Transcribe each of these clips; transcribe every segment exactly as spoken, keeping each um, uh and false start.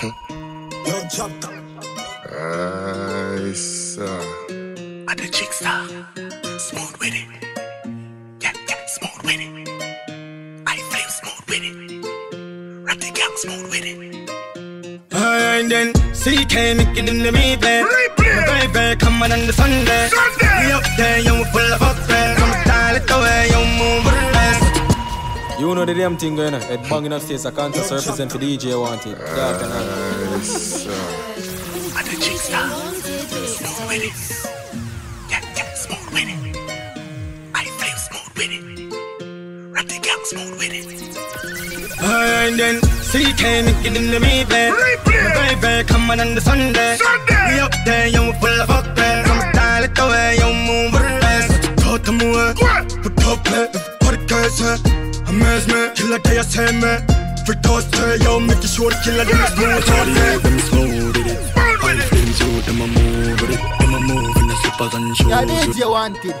Yo, chapter. Nice. At the jigsaw. Smooth with it. Yeah, yeah, smooth with it. I flame smooth with it. Rap the gang smooth with it. And then C K make it in the replay. My baby come on on the Sunday. We up there, you full of fuck there. Come style it the way you move with the best. You know the damn thing going on. Ed banging upstairs, I can't just represent for D J wanted. Yeah, can I? Nice. At the jigsaw. Smooth with it. Yeah, yeah, smooth with it. I flame smooth with it. Rap the gang smooth with it. And then C K make it in the replay. My baby come on on the Sunday. We up there, you full of fuck there. Come style it the way you move with the best. Talk to me, put up it, put it closer. Amaze me, killer day I say me. For toast to yo, make it sure the killer them is smooth. Yeah, them smooth with it. All flames you, them a move with it. Them a move in the slippers and shoes. Yeah, D J wanted.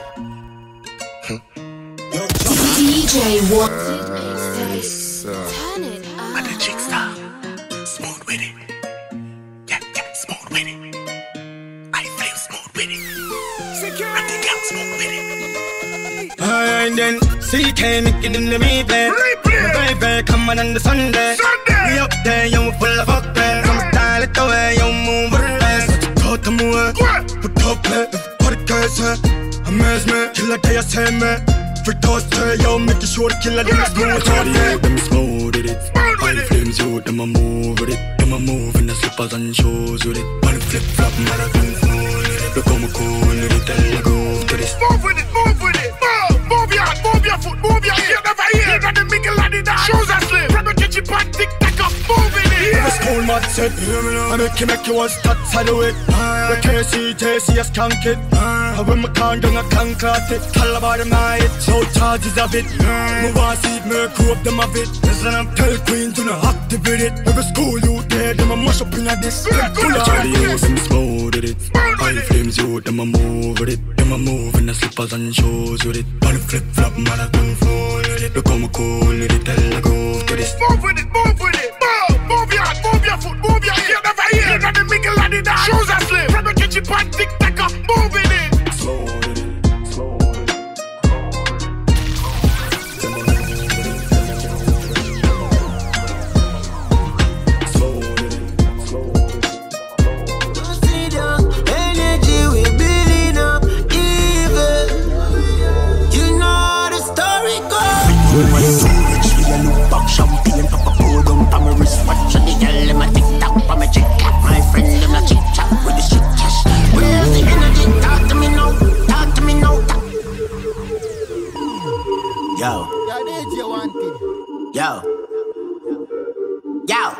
D J wanted. Nice. Turn it up. At the jigsaw. Smooth with it. Yeah, yeah, smooth with it. I flame smooth with it. Rap the gang smooth with it. And then C K make it in the replay. My baby come on on the Sunday. We up there, you full of fuck there. Come style it the way you move with the best. Talk to me, put up it, put it closer. Amaze me, killer day I say me. For toast to yo, make it sure the killer them is smooth. Yeah, them smooth with it. All flames you, them a move with it. Them a move in the slippers and shoes with it. One flip flop, marathon fool with it. Look how me cool with it, tell you go to this. Move with it, move with it, move, move your hand, move your foot, move your ear, never hear. You're the middle of the dance. Shoes are slim, grab your kitchen pan, tick tack up, move in it. The school mad said, I make you make you all stats I do it. The K C J C S can't it. I when my can down I can't clot it. Tell about them I hit, so charges of it. Me want see it, me crew up them of it. Listen I'm tell queen to not activate it. Every school you there, them a mash up in a this. Full of charlie you, them smooth with it. All flames you, them a move with it. Them a move in the slippers and shoes with it. One flip flop, marathon fool with it. Look how me cool with it, tell you go to this. Move with it, move with it, move, move your hand, move your foot, move your ear, never hear. You're the middle of the dance. Shoes are slim, grab your kitchen pan, tick tack up, move in it. Slow with it, slow with it. Slow with it, slow with it. Consider energy we building up evil. You know the story goes. When my soul rich, we a look back champagne, pop a pour down pa my wrist. Watch the girl in my TikTok, pa my chick clap. My friend them a chit chat with the shit cash. Where's the energy? Talk to me now, talk to me now. Talk. Yo, Yeah, D J wanted. yo, yo.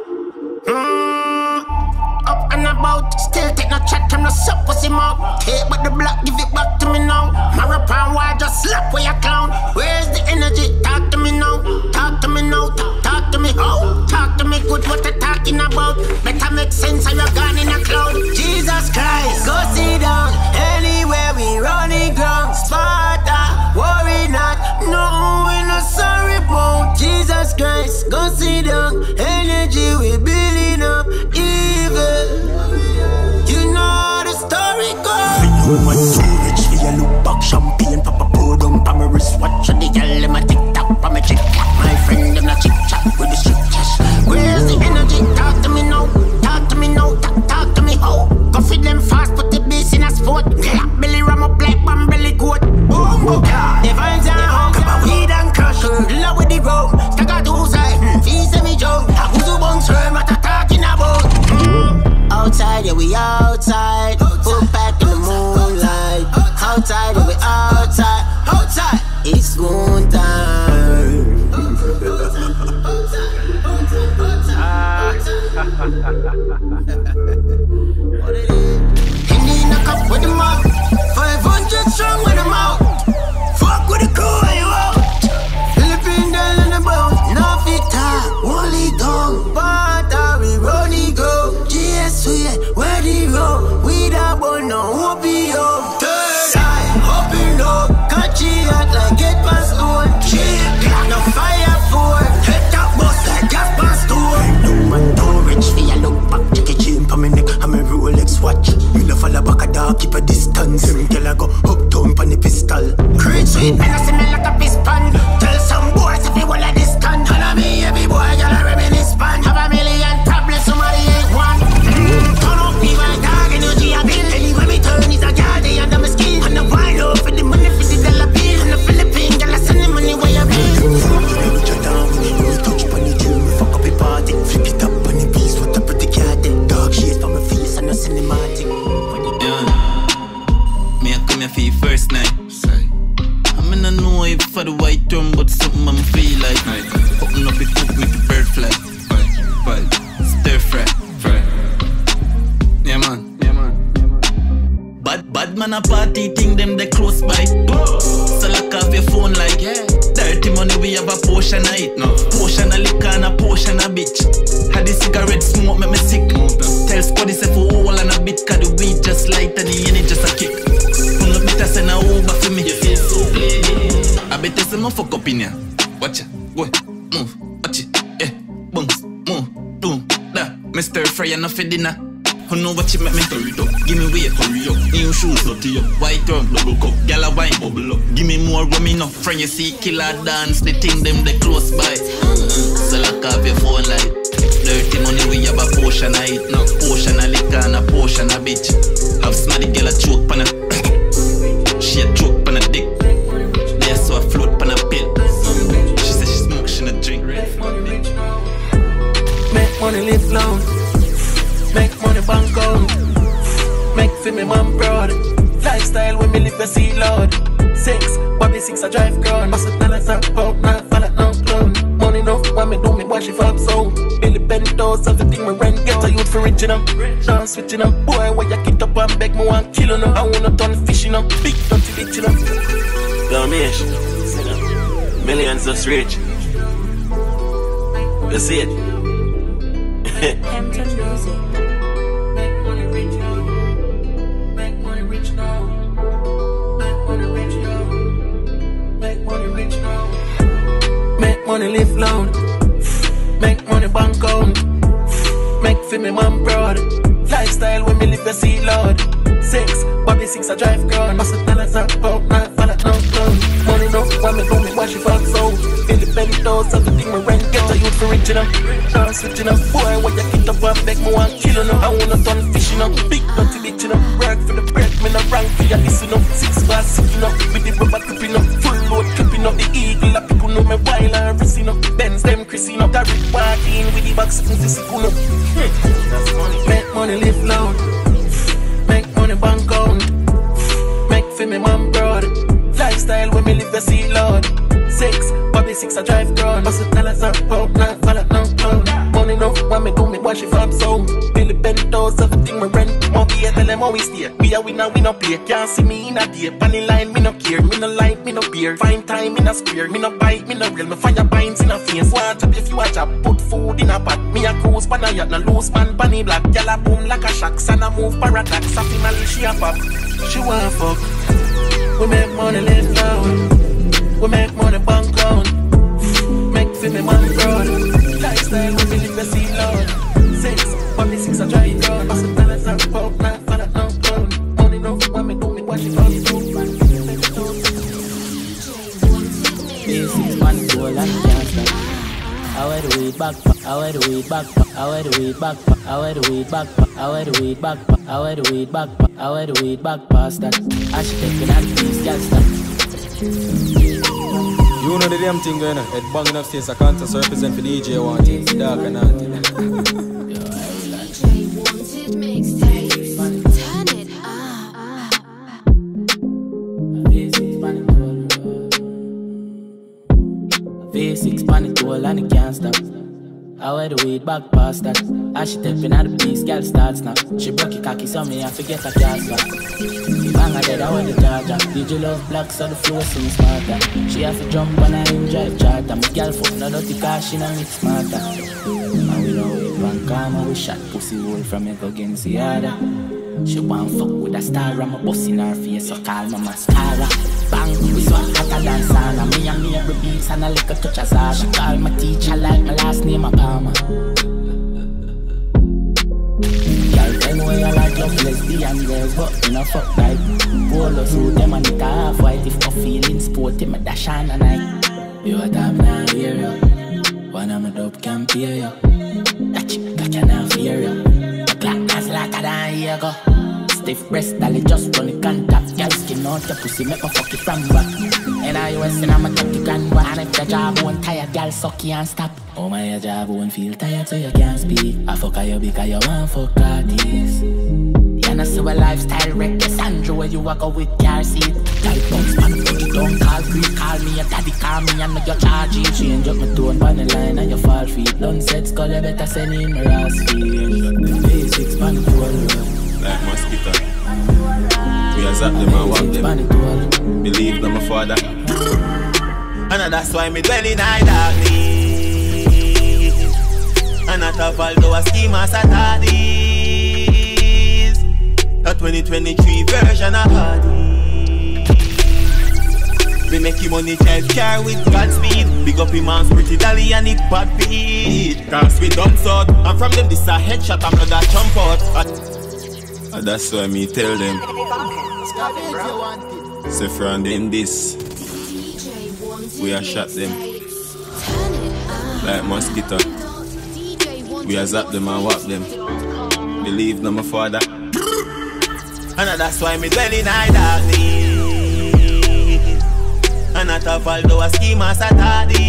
Mm, up and about, still take no chat, I'm not sup pussy mouth. Take but the block, give it back to me now. Marapan wire, just slap where you clown. Where's the energy? Talk to me now, talk to me now, talk, talk to me. Oh, talk to me good, what you talking about? Better make sense of you're gone in a cloud. Jesus Christ, go sit down. Anywhere we running ground. Sparta, worry not. No, we not sorry about. Jesus Christ, go sit down. Energy we building up evil. You know the story goes. When my soul rich, we a look back champagne, pop a pour down pa my wrist. Watch the girl in my TikTok, pa my chick clap. My friend them a chit chat with the shit cash. Where's the energy? Talk to me now, talk to me now, talk, talk to me how. Go feed them fast, put the beast in a sport. Black belly ram up like one belly goat. Boom, boom, the vines are hung, weed and crush. Love with the road, stack out two sides. Feast me joke, who's the bones firm, what I talking about? Mm. Outside, yeah we outside. Put back in the moonlight. Outside, yeah we outside. Outside, it's going time. Hindi knock up with the mouth. five hundred strong with the mouth. Fuck with the crew where you out. Philippine girl in the boat. No fit talk, only tongue. But we running go. G S we where the road. We man a party thing, them they close by. So lock off your phone like, yeah. Dirty money, we have a portion of it. No. Portion of liquor and a portion of bitch. Had the cigarette smoke, make me sick. Tell Spuddy say for all and a bit, cause the weed just light and the energy just a kick. Pull up better send a Uber for me. You feel so play. I bet you some fuck up in here. Watch it, go, move, watch it, yeah, boom, move, boom, da. Mister Fry enough for dinner. Who know what you make me hurry up? Give me weight, hurry up. New shoes, dirty up. White rum, double cup. Gala wine, bubble up. Give me more rum enough. Friend, you see killer dance. The thing them they close by. Mm-hmm. So lock off your phone like. Dirty money, we have a portion of it. No portion of liquor and a portion of bitch. Have smarty girl a choke pan a. She a choke pan a dick. They saw a float pan a pill. She said she smoke, she not drink. Make money live long. Make money bank out. Make for me mom proud. Lifestyle when me live a sea lord. Six, Bobby six I drive ground. Pass it dollars up, out, not fall at no clown. Money enough when me do me wash it up so. Billy Bentos, everything me rent. Get a youth for rich enough. Now switching up. Boy, why you get up and beg me one kill enough. I wanna turn fishing up. Big dirty bitch enough. Yo, Mish. Millions just rich. You see it? Hampton Music. Make money rich now. Make money rich now. Make money rich now. Make money rich now. Make money live loud. Make money bank out. Make for me mom proud. Lifestyle when me live a sea lord. Six, Bobby six I drive ground. Pass it dollars up, out, not fall at no clown. Money enough when me do me wash it up so. Billy Bentos, everything me rent. Get a youth for rich enough. Now switching up. Boy, why you get up and beg me one kill enough. I wanna turn fishing up. Big dirty bitch enough. Work for the bread, me no rank for ya listen up. Six bars sitting up. With the rubber clipping up. Full load clipping up. The eagle, the people know me wild and racing up. Benz them Chrissy up. The Rick walking with the back sitting to sickle up. That's money. Make money live loud. Make money bank out. Make for me mom proud. Lifestyle when me live a sea lord. Six, Bobby six I drive ground. Pass it dollars up, out, not fall at no clown. Money enough when me do me wash it up so. Billy Bentos, everything me rent. Monkey tell them how we stay. We a winner, we no play. Can't see me in a day. Panny line, me no care. Me no like, me no beer. Fine time in a square. Me no bite, me no real. Me fire pints in a face. Watch up if you watch up. Put food in a pot. Me a cruise pan a yacht. No loose man, panny black. Gyal a boom like a shack. Son a move paradox. A finally she a pop. She want fuck. We make money live loud. We make money bank out. Make for me man proud. Lifestyle we live a sea lord. Six, Bobby six I drive round. Pass the dollars up, out, not fall at no clown. Money enough when me do me wash it up so. Basics man goal and can't stop. I wear the weed back, I wear the weed back, I wear the weed back, I wear the weed back, I wear the weed back, I wear the weed back, I wear the weed back past that. I should take an piece, can't stop. You know the damn thing going on. Head banging upstairs, I can't just represent for D J Wanted. Dark and naughty. D J Wanted mixtapes. Turn it up. V six panic goal and it can't stop. I wear the weed back past that. As she tapping at the piece, girl starts now. She broke your cocky, so me I forget her gas back. The banger dead, I wear the charger. Did you love black, so the flow seems smarter. She have to jump on her in drive charter. My girl fuck no dirty car, she no mix smarter. And we know it, one karma, we shot pussy hole from me go against the other. She want fuck with a star, I'm a bust in her face, so call my mascara. Bang, we swap hotter than sauna. Me and me every beats and a little touch of Zara. She call my teacher like my last name a Palmer. Girl, tell me why you like love lesbian girls, but you know fuck like polo suit them and it half white. If I'm feeling sporty, me dash on a night. You a time now hear you. One of my dope can't hear you. That chick got you now fear you. The clock has later than here go. Stiff breast, dolly just run the contact. Girl skin out your pussy, make me fuck it from back. And I U S and I'm a thirty grand one. And if the job won't tired, girl suck you and stop. Oh my, your job won't feel tired so you can't speak. I fuck you because you want fuck artists. You know see a lifestyle reckless Andrew where you walk out with car seat. Girl bounce man, put it down, call free, call me your daddy, call me and make your charge it. Change up my tone on the line and you fall feet. Done set skull, you better send in my ass feet. Basics man, twelve. like mosquito. We a zap them and walk them. Believe them, my father. And that's why me dwell in high darkness. And not a although a scheme as a daddies. A twenty twenty-three version of Hardy. We make him money drive car with Godspeed. Big up him man's pretty dolly and it bad beat. Cause we done so. And from them this a headshot and blood a jump out. And that's why me tell them. Say from them this. We a shot them. Like mosquito. We a zap them and whap them. Believe no my father. And that's why me dwell in high darkness. And not a although a scheme as a daddies.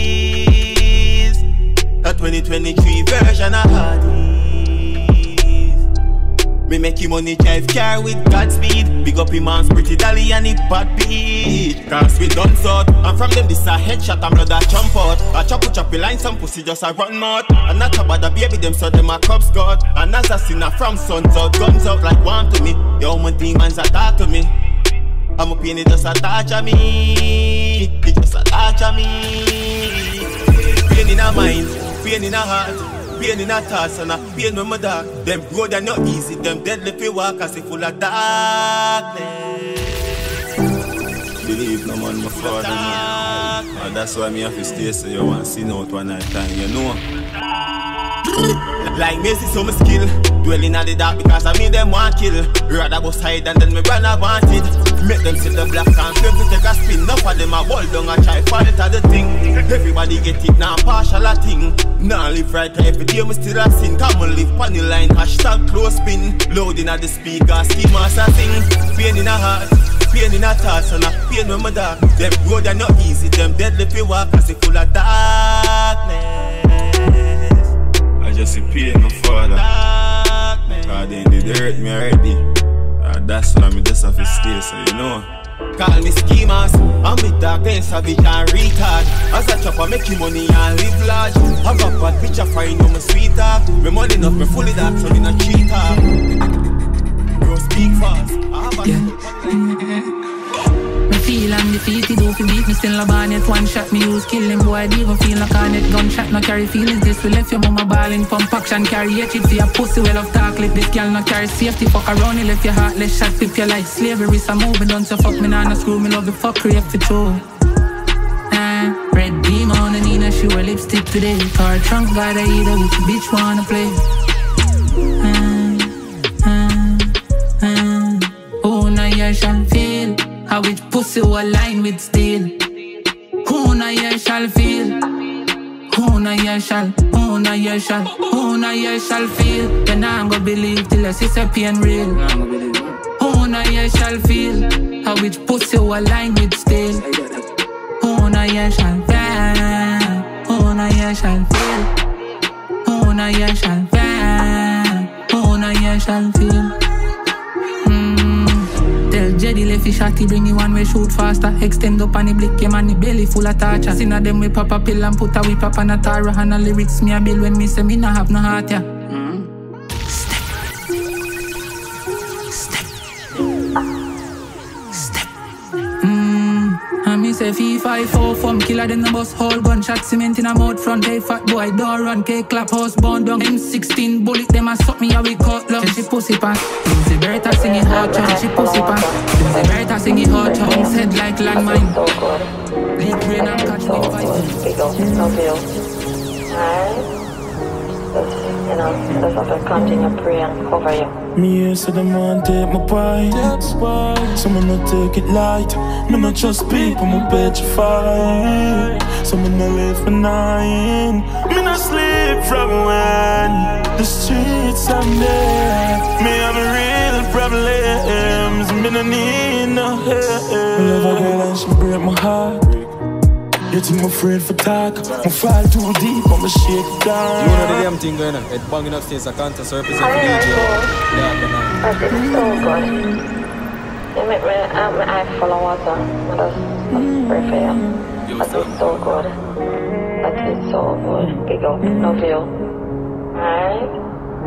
A twenty twenty-three version of Hardy. Me make him money drive car with Godspeed. Big up him man's pretty dolly and it bad beat. Cause we done so. And from them this a headshot and blood a jump out. A choppy choppy line some pussy just a run mouth. And not about the baby them so them a cub scout. And assassin a from suns out, guns out like one to me. Yo my demons attack to me. I'm a pain it just a touch of me. It just a touch of me. Pain in a mind, pain in a heart, pain in a thoughts and a pain when my dark. Them road are not easy, them deadly fi walk cause they full of darkness. Believe no man, my father man. And that's why me have to stay so you want to see out one night time, you know. Like me see some skill, dwelling at the dark because I mean them want kill. Rather go side and then me run I want it. Make them see the black and crave to take a spin. Enough of them a ball down and try fight it at the thing. Everybody get it now partial a thing. Now live right every day me still a sin. Come on live pan the line, hashtag close spin. Loading at the speaker, steam as a sing. Pain in a heart, pain in a thoughts and a pain when my dark. Them road are not easy, them deadly fi walk cause they full of darkness. I just see pain my father. Cause they did hurt me already. And that's why me just have to stay, so you know. Call me schemers, I'm with dark then savage and retard. As a chopper make you money and live large. Have a bad picture for you know my sweetheart. Me money enough, me fully dark so me not cheater. Bro speak fast, I have a yeah. Me feel I'm defeated, do fi beat me still a bonnet. One shot me use kill him, boy I don't even feel like on it. Gunshot no carry feelings, this will left your mama ballin'. Pump action, carry a shit for your pussy, well of talk like this girl no carry safety. Fuck around, he left your heart, let's shot pip you like slavery. So moving done, so fuck me nah no screw me, love the fuckery if it true. Nah, red beam on the Nina, she wear lipstick today. Car trunk got a eater, which bitch wanna play. uh, uh, uh. Oh, now you shall feel how which pussy will align with steel. Who now you shall feel? Who now you shall? Who now you shall? Who now you shall feel? Then I'm gonna believe till I see the pain real. Who now you shall feel? How which pussy will align with steel? Who now you shall feel? Who now you shall feel? Who now you shall feel? Who now you shall feel? Tell Jedi left the shotty, bring the one way shoot faster. Extend up on the blick, him and the belly full of torture. Seen a them we pop a pill and put a whip up on a Tara. And the lyrics me a bill when me say me nah have no heart, yeah. Mm. Step. Step. Step. Mmm. And me say fee five four from killer then the bus whole gunshot cement in a mouth front. Hey fat boy don't run, K clap house bound down. M sixteen bullet them a suck me a we cut love. She pussy pan. She better sing it hard, she pussy pan. She better sing it hard, chunks head like landmine. Leak brain and catch me fight. Big up, love you. Alright? You know, just have to continue to pray and cover you. Me here so them want take my pride. Someone no take it light. Me not trust people, me petrified. Someone no live for nine. Me not sleep from when the streets are there. Me have a real problems. Me no need no help. I love a girl and she break my heart. You think I'm afraid for talk? I fall too deep, I'ma shake it down. You know the damn thing going on. It's banging upstairs, I can't surface it for D J. Yeah, that is so good. You make me, uh, my eye full of water. I just, just pray for you. That is so good. That is so good. Big up, love you. Alright?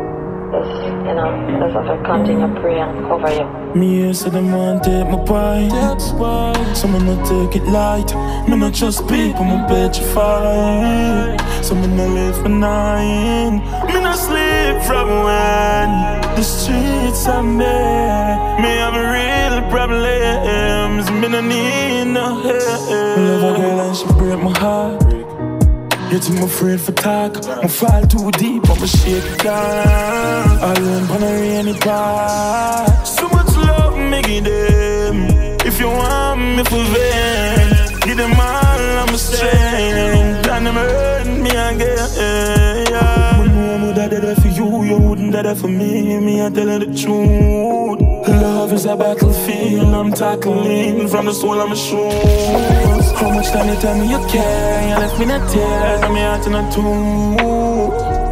you know, I just have to continue pray and cover you. Me here say them want take my pint. Someone not take it light. Me not trust people, me petrified. Someone not live for nine. Me not sleep from when the streets are me. Me have real problems. Me no need no help. I love a girl and she break my heart. Yet I'm afraid for talk. I fall too deep, I'ma shake it down. Alone on a rainy part. So much love, me give them. If you want me for them, give them all I'm strength. And them hurt me again, yeah. When no one would have there for you, you wouldn't have there for me. Me, I tell her the truth. Love is a battlefield I'm tackling from the soul of my shoes. How much time you tell me you care? You left me in tears, and me heart in a tomb.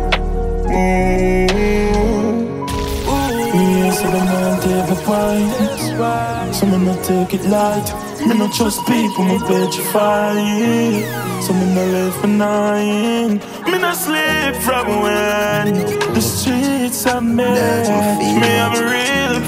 Me say them want take my pint. Someone not take it light. Me not trust people, me petrified. Someone not live for nine. Me not sleep from when the streets are me. Me have a real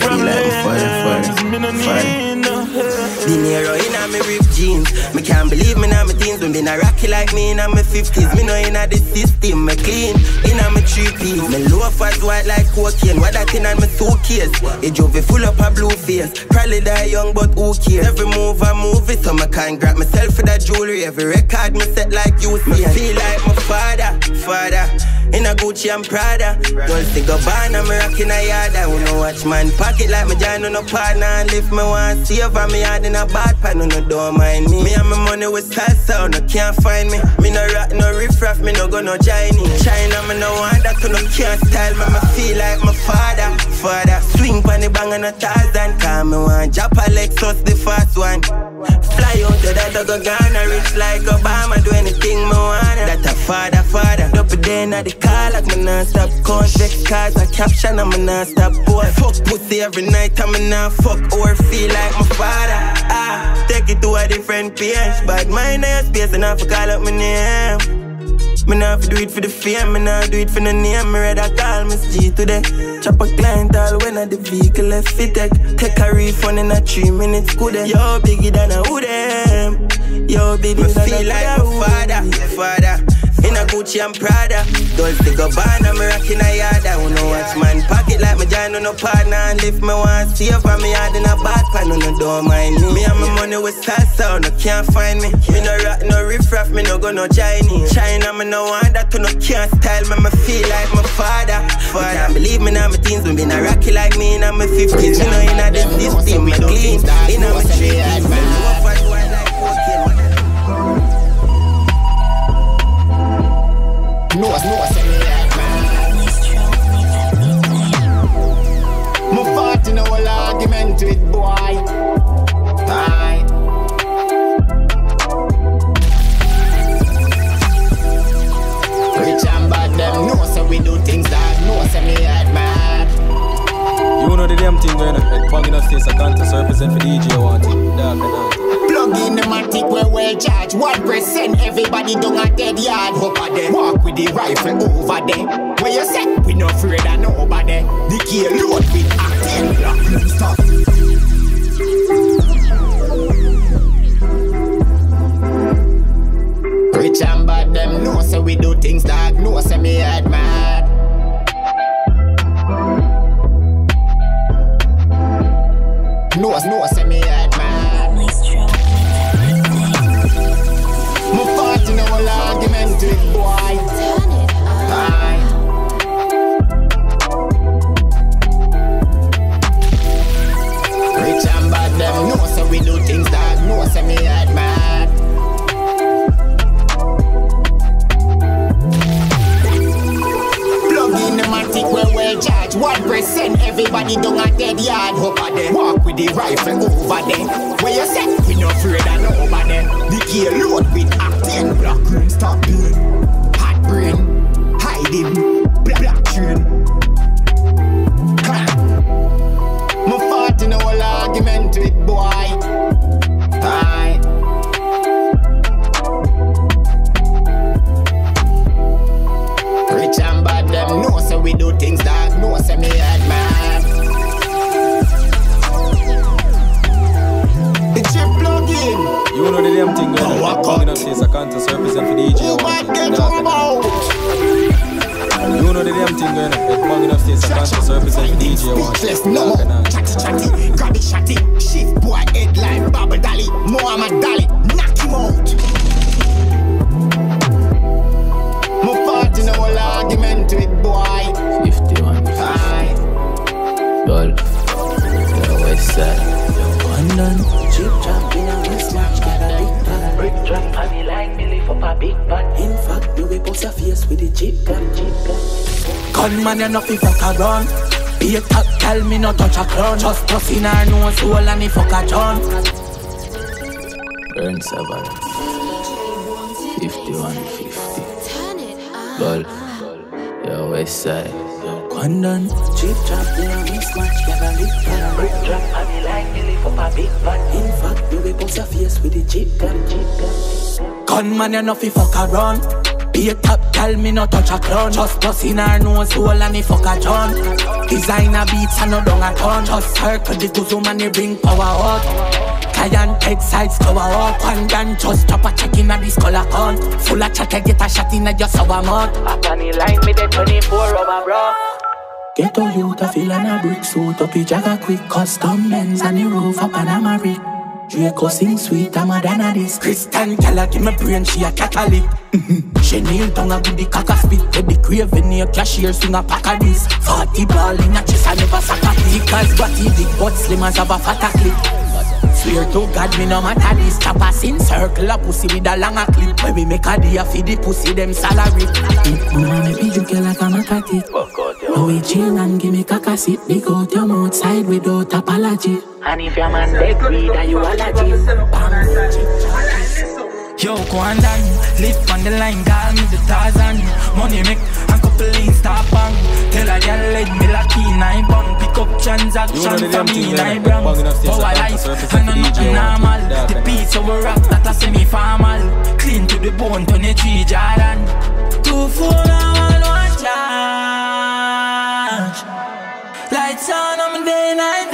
problem. Me no need no help. Dinero inna me ripped jeans. Me can't believe me now my teens. When been a rocky like me inna my fifties. Me know inna the system. Me clean inna my three P's. Me loafers white like cocaine. What that inna my suitcase? A Jove full up a blue face. Probably die young but who cares? Every move I move it, so I can't grab myself for that jewelry. Every record me set like you see. I feel like my father, father. In a Gucci and Prada. Dolce Gabbana, me rockin' a yard. I wanna watch man pocket like me join on no partner. And if me want save and me hard in a bad pan, no, no don't mind me. Me and my money with salsa, no can't find me. Me no rock, no riff-raff, me no go no Chinese. China, me no want that, no can't style me. Me feel like my father, father. Swing pan the bang on a Tarzan. Cause me want Japa Lexus, the fast one. Fly out to that dog Ghana, rich like Obama. Do anything me wanna. That a father, father. Up a day at the car like me non-stop. Convex cars, a caption, I'm a non-stop boy. Fuck pussy every night, I'm a non-fuck or feel like my father. Ah, take it to a different page. But mine is space enough to call up my name. Me nah fi do it for the fame, me nah do it for the name. Me rather call Miss G today. Chop a client all when I the vehicle left fit take. Take a refund in a three minutes good. Yo, biggie than a who them. Yo, baby, me feel like my father, father. In a Gucci and Prada. Dolce Gabbana, me rockin' a yard. I wanna watch man pocket like me join on no partner. And if me want save and me hard in a bad pan, no, no don't mind me. Me and my money with salsa, no can't find me. Me no rock, no riff-raff, me no go no Chinese. China, me no want that, no can't style me. Me feel like my father, father. Can't believe me now my teens, when been a rocky like me in my fifties. Me know in a this system, me clean. In a my trees, me low fat white like cocaine. No, no, send me like man. My fought in a whole argument with boy. Aye. Rich and bad them know so we do things that no send me like man. You know the damn thing going on. Like banging upstairs, I can't represent for D J Wanted. Dark and out. Plug in the matic where well charged. One percent everybody down a dead yard. Over there, walk with the rifle over there. Where you say we no afraid of nobody. The key load with acting black stop. Rich and bad them know so we do things that no say me head mad. No, no, say me head mad. My part in a whole argument with boy. Aye. Rich and bad them know so we do things that no say me head mad. Plug in the matic where well charged. One percent everybody down a dead yard. Over there, walk with the rifle over there. Where you say we no afraid of nobody. The key load with acting black green stop pain. Hot brain, hide him, black, black train. My fought in a whole argument with boy. Aye. Rich and bad them know so we do things that no semi head man. The chip plug in. You know the damn thing going on. Banging up states, I can't just represent for D J Wanted. You know the damn thing going on. Banging up states, I can't just represent for D J Wanted. Chatty chatty, grab it chatty. Shift boy, headline, Baba Dali. Muhammad Dali, knock him out. My party no whole argument with boy. fifty-one. Aye. Girl, the west side. London. Chip chop in a mismatch, got a big bag. Brick drop on the line, me lift up a big bag. In fact, you will bust a face with the chip gun, chip gun. Gunman, you know fi fuck around. Be a top, tell me no touch a crown. Just bust in her nose hole and he fuck a John. Burn seven. fifty-one fifty. Girl, your west side. London. Chip chop in a mismatch, got a big bag. Brick drop on the line, me lift up a big bag. In fact, you will bust a face with the chip gun, chip gun. Gunman, you know fi fuck around. Be a top, tell me no touch a crown. Just bust in her nose hole and he fuck a John. Designer beats and no dung a ton. Just circle the guzum and he bring power out. Giant head sides cover up. One gun just drop a check in a this color con. Full of chatter get a shot in a just sour mouth. Up on the line with the twenty-four rubber bro. Get all you to feel on a brick suit up. He jagger quick custom Benz and the roof up on a Maverick. Draco sing sweet, I'm a than a this. Christian Keller give me brain, she a Catholic. Mm-hmm. She kneel down a good the caca spit. With the craving near cashier swing a pack of this. Forty ball in a chest, I never sack a click. Cause body big but slim as have a fatter clip. Swear to God me no matter this. Choppers in circle a pussy with a longer clip. When we make a day feed the pussy them salary. Mama me be you like a macatic. No we chill and give me caca sit. Big out your mouth side without apology. And if your man dead weed, are you allergy? Yo, go and down, live on the line, call me the Tarzan. Money make a couple links, stop bang. Tell a girl let me lucky, nine bang. Pick up transaction for me, nine grams. Power life, and I'm not normal. The piece of a rock that a semi-formal. Clean to the bone, twenty-three Jordan. Two phone and one watch charge. Lights on, I'm day night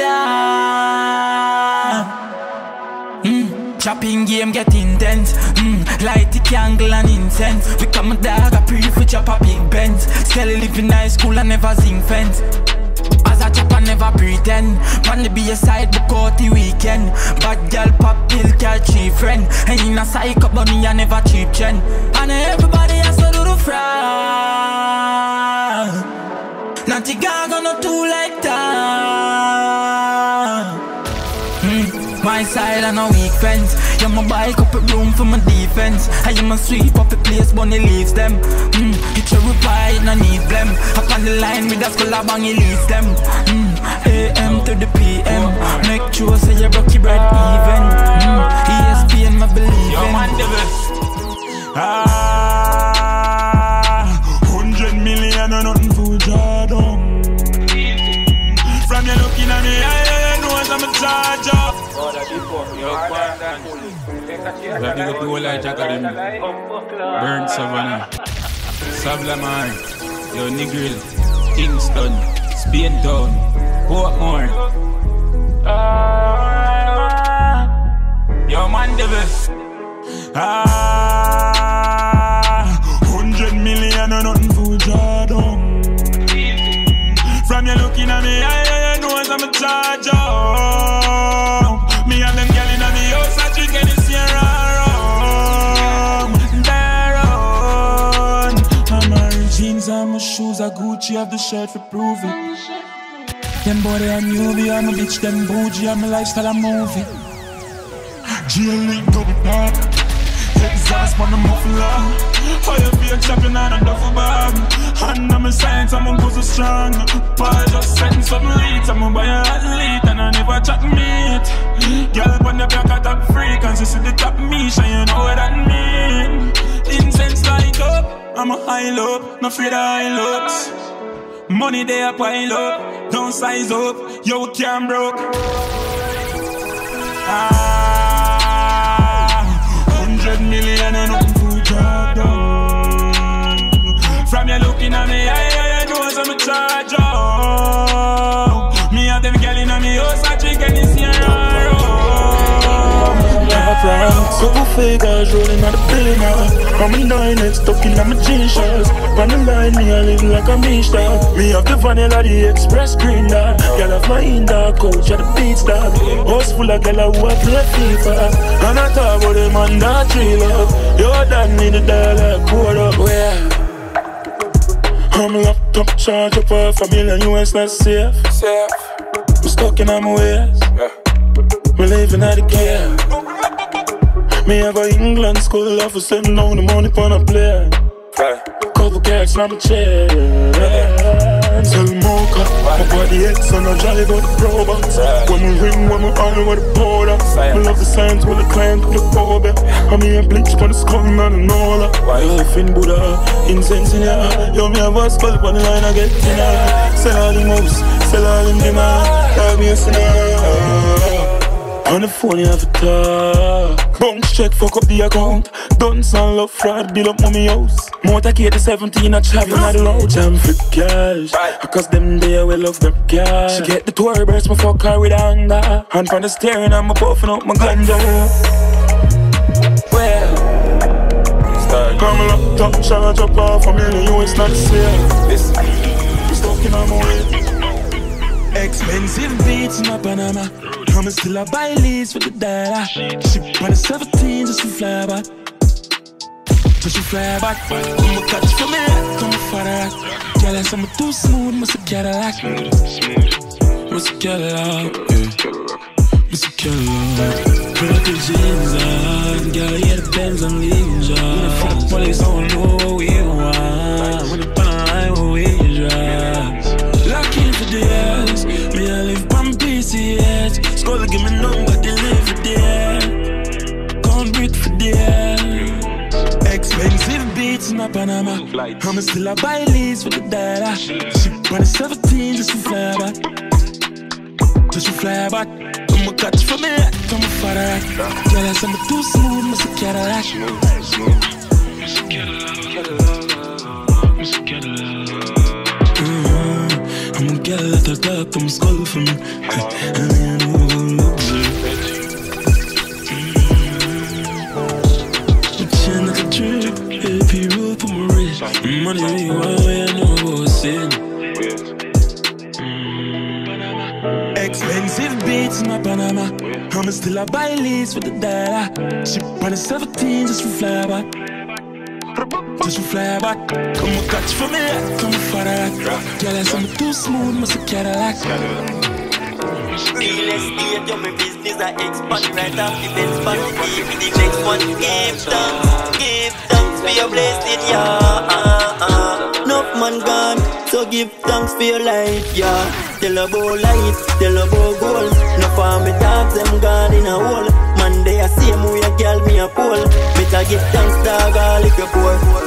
down. Mm, chopping game get intense. Mm, light the candle and incense. We come a dog, I pray for chop a big Benz. Still live in high school, I never sing fence. As a chop, I never pretend. Man, be a side, book out the weekend. Bad girl, pop pill, catch cheap friend. And in a psycho, but me, I never cheap trend. And everybody has to do the fraud. Not the guy gonna do like that. Mm, my side and a weak fence. Yeah, my bike up a room for my defense. I am a sweep up the place, bunny leaves them. Mm, you should reply, no need blem. Up on the line with a skull of bang, he leaves them. Mm, A M to the P M. Make sure say you broke your bread even. Mm, E S P N, my believe in. Ah, hundred million and nothing for Jordan. From you looking at me, I know I'm a charger. Big up the whole light academy. Burn Savannah, Sablamar, Yo Negril, Kingston, Spain Town, Portmore. Ah, Yo Mandeville. Ah, hundred million and nothing for Jordan. From you looking at me, I know I'm a charger. Me and them girl in the house, I drink any Sierra rum. They're on. I'm wearing jeans and my shoes are Gucci, have the shirt for prove it. Them boy they are newbie, I'm a bitch, them bougie, I'm a lifestyle, a movie. G-Link double pop, exhaust on the muffler. Fire be a champion and a duffel bag. And I'm a science, I'm a pussy strong. Paul just send some leads, I'm a buy a athlete and I never chat meat. Girl on the back of top freak and she see the top me, so you know what that mean. Incense light up, I'm a high low, no afraid of high looks. Money they a pile up, don't size up, yo can't broke. Ah, hundred million and nothing for Jordan. From you looking at me, I, I, I know I'm a charge up. Me and them girl in a me house a drink and it's here. Couple figures rolling on the bill now. I'm in nine X stuck in my jeans shots. On the line, me I live like a me star. Me have the vanilla, the express green dog. Girl have my indoor coach at the beat stop. House full of girl who a play FIFA. And I talk about them on that tree love. Your dad need a dollar quarter up. Where? I'm locked up, charge up half a million U S, not safe. Safe. I'm stuck in my ways. We living out the care. Me have a England school off for sitting on the money on a plane. Couple cats on my chair. Tell Mocha, my body X and I drive out the Pro Box. When we ring, when we on with the powder. Me love the signs with the client with the power. I'm here bleach for the skull and I know that. Yo, Finn Buddha, incense in ya. Yo, me have a spell on the line, I get dinner. Sell all the moves, sell all the demand. Have me a sinner. On the phone you have to talk. Bounce check, fuck up the account. Done some love fraud, build up mommy house. Motorcade the seventeen, I travel on the road. Jam for cash, because them there we love them cash. She get the tour burst, my fuck her with anger. Hand from the steering, I'm a buffing up my ganja. Well, come locked up, charge up half a million, you it's not the same. Listen, I'm stuck in my way. Expensive beats in my Panama. I'm still a buy leads for the dollar. Ship on the seventeen just to fly back. Just to fly back. I'm a catch for me, I'm a father. Girl, I'm too smooth, must a Cadillac. Must a Cadillac, yeah. Must a Cadillac. Put the jeans on. Girl, yeah, the Benz I'm leaving, John. When the fuck police don't know what we want. When the line, what we drive. Lock in for the ass. Me, I live on P C S. Skull give me number, they live for the air. Can't breathe for the air. Expensive beats in my Panama. I'm still a buy leads for the dollar. Ship on the seventeen just to fly back. Just to fly back. I'm a catch for me, I'm a father. Girl, I'm too smooth, must a Cadillac. Must a Cadillac. Must a Cadillac. I'm a girl that I talk, I'm skull for me. And I know I'm luxury. But you like a drip, A P rope on my wrist. Money me one way, I know about sin. Expensive beats in my Panama. I'm still a buy leads for the dollar. Ship on the seventeen just to fly back. Just to fly back. Come a catch for me, come a father. Girl, I'm too smooth, must a Cadillac. Real estate, yo, my business I expand right off the bench spot. Give me the next one. Give thanks, give thanks for your blessing, yeah. Uh, uh. Enough man gone, so give thanks for your life, yeah. Tell about life, tell about goals. Enough of me dogs, them gone in a hole. Man, they a same way a girl me a pole. Better give thanks, dog, all if you're poor.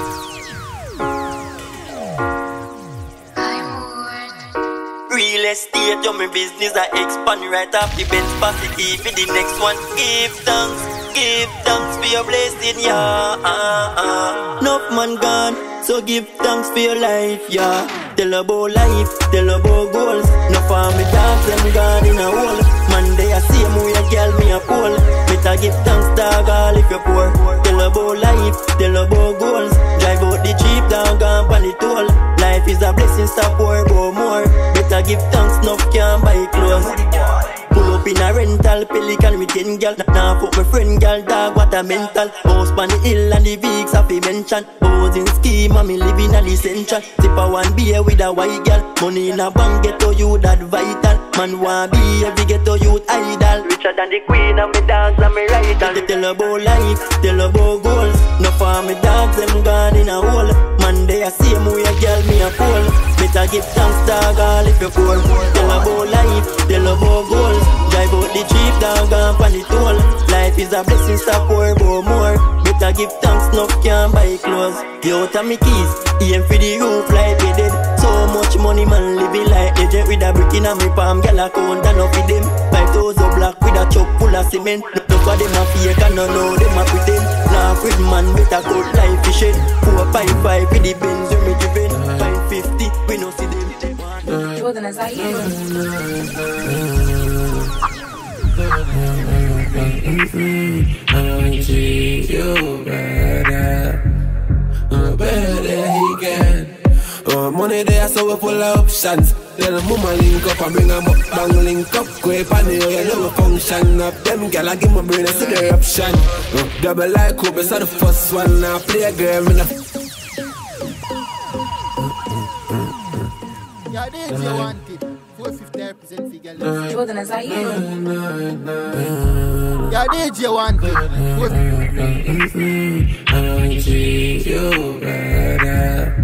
Real estate, yo, my business I expand right off the bench positive for the next one. Give thanks, give thanks for your blessing, yeah. Uh, uh. Enough man gone, so give thanks for your life, yeah. Tell about life, tell about goals. Enough of me dogs, them gone in a hole. Man, they a same way a girl me a pole. Better give thanks, dog, all if you're poor. Tell about life, tell about goals. Drive out the cheap, dog, gone on the toll. Life is a blessing, stop worry about more. Better give thanks, enough can't buy clothes. Pull up in a rental, pelican with ten gal. Now fuck my friend gal, dog, what a mental. House pan the hill and the Vicks have a mention. Housing scheme and me living at the central. Sip a one beer with a white gal. Money in a bank, get to you that vital. Man want be every get to youth idol. Richer than the queen of me dogs and me rival. They tell about life, tell about goals. No for me dogs, them gone in a hole. Man, they a same way a girl me a pole. Better give thanks, dog, all if you're poor. Tell about life, tell about goals. Drive out the cheap, dog, gone on the toll. Life is a blessing, stop worry about more. Better give thanks, enough can't buy clothes. Yo, tell me keys, aim for the roof like they did. So much money, man, living like legend. With a brick in a me palm, girl, I count enough with them. Five thousand black with a chuck full of cement. No for them a fake and no know them a pretend. Laugh with man, better cut life fishing. Four, five, five with the Benz when me driven. Five fifty, we no see Jordan, is that you? I treat you better, better he can. Uh, money there, so we full of options. Tell them mama link up and bring them up, bang link up. Quick on the you know we function up. Them gal I give my brain a see the option. Uh, double like Kobe, so the first one now play a girl in the. Yeah, they you want it. four fifty percent figure. Jordan, is that you? Yeah, they you want it. I treat you better,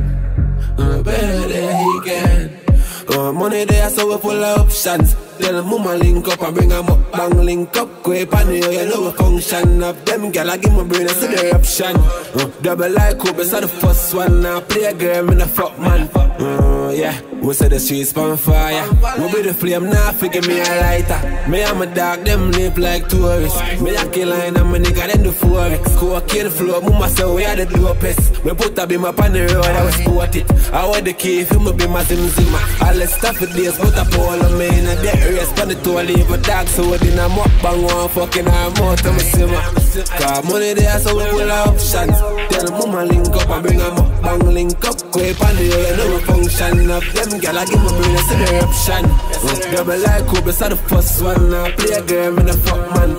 better he can. Uh, money there, so we full of options. Tell them mama link up and bring them up, bang link up. Quick on the you know we function up. Them gal I give my brain a see the option. Uh, double like Kobe, so the first one now play a girl in the fuck man. Uh, yeah, we say the streets on fire. We be the flame now, figure me a lighter. Me and my dog, them live like tourists. Me a kill line and my nigga them do forex. Cocaine flow, mama say we are the dopest. Me put a beam up on the road, I was sport it. I want the key, if you be my zim zimmer. All the stuff with this, put a pole on me in a dead race. Pan the toe, leave a dog, so we didn't mop bang one fucking arm out of my simmer. Cause money there, so we full of options. Tell them mama link up and bring them up, bang link up. Quick on the you know we function up. Them gal I give my brain a see the option. uh, Double like Kobe, so the first one now play a girl in the fuck man.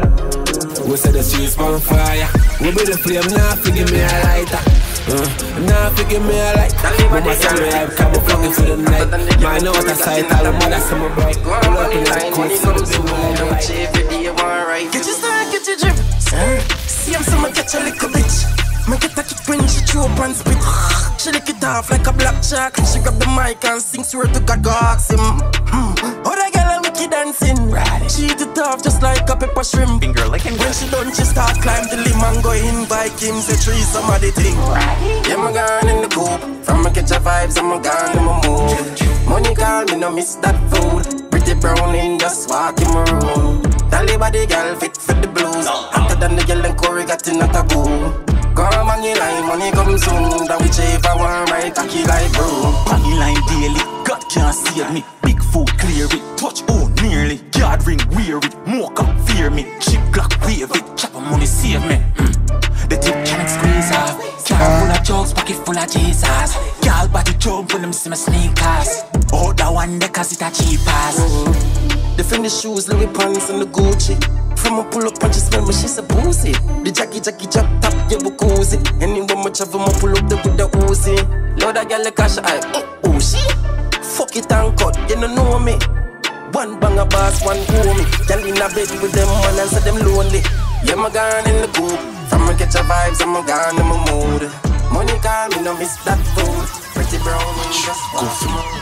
We say the streets on fire. We be the flame now, figure me a lighter. Uh, now figure me a lighter. Mama say me have camouflage for the night. Man know what I sight, all the mother say my boy. Pull up in the court, so the people like the right. Get your style, get your drip. See him, so me catch a little bitch. Me get a kick when she throw up and spit. She lick it off like a black shark. She grab the mic and sing swear to God, go ask him. Mm. Other girl a wicked dancing. Right. She eat it off just like a pepper shrimp. Finger licking. When she done, she start climb the limb and go invite him. Say tree some of the thing. Right. Yeah, me gone in the coop. From me catch a vibes, I'm gone in my mood. Money call me, no miss that food. Pretty brown in just walk in my room. Tally body girl fit for the blues. Hotter than the girl and Corey got in a taboo. Come on your line, money come soon. That whichever one right, cocky like bro. Pangy line daily, God can't save me. Big food clear it, touch oh nearly. Yard ring wear it, mocha fear me. Chip clock wave it, chopper money save me. mm. The tip can't squeeze off. Car full of jokes, pocket full of Jesus. Y'all body jump when them see my sneakers. Oh, that one there cause it a cheap ass. Defend the shoes, Louis pants and the Gucci. From a pull up and just smell me, she's a boozy. The Jackie Jackie Jap top, yeah, bukuzi. Anyone much of them, I pull up there with the Uzi. Lord, I got the cash, I, oh, she. Fuck it and cut, you don't know me. One bang a boss, one homie. Y'all in a bed with them, man, and say them lonely. Yeah, my gone in the coop. From me catch a vibes, I'm gone in my mood. Money call me, no miss that food. Pretty brown, just go for me.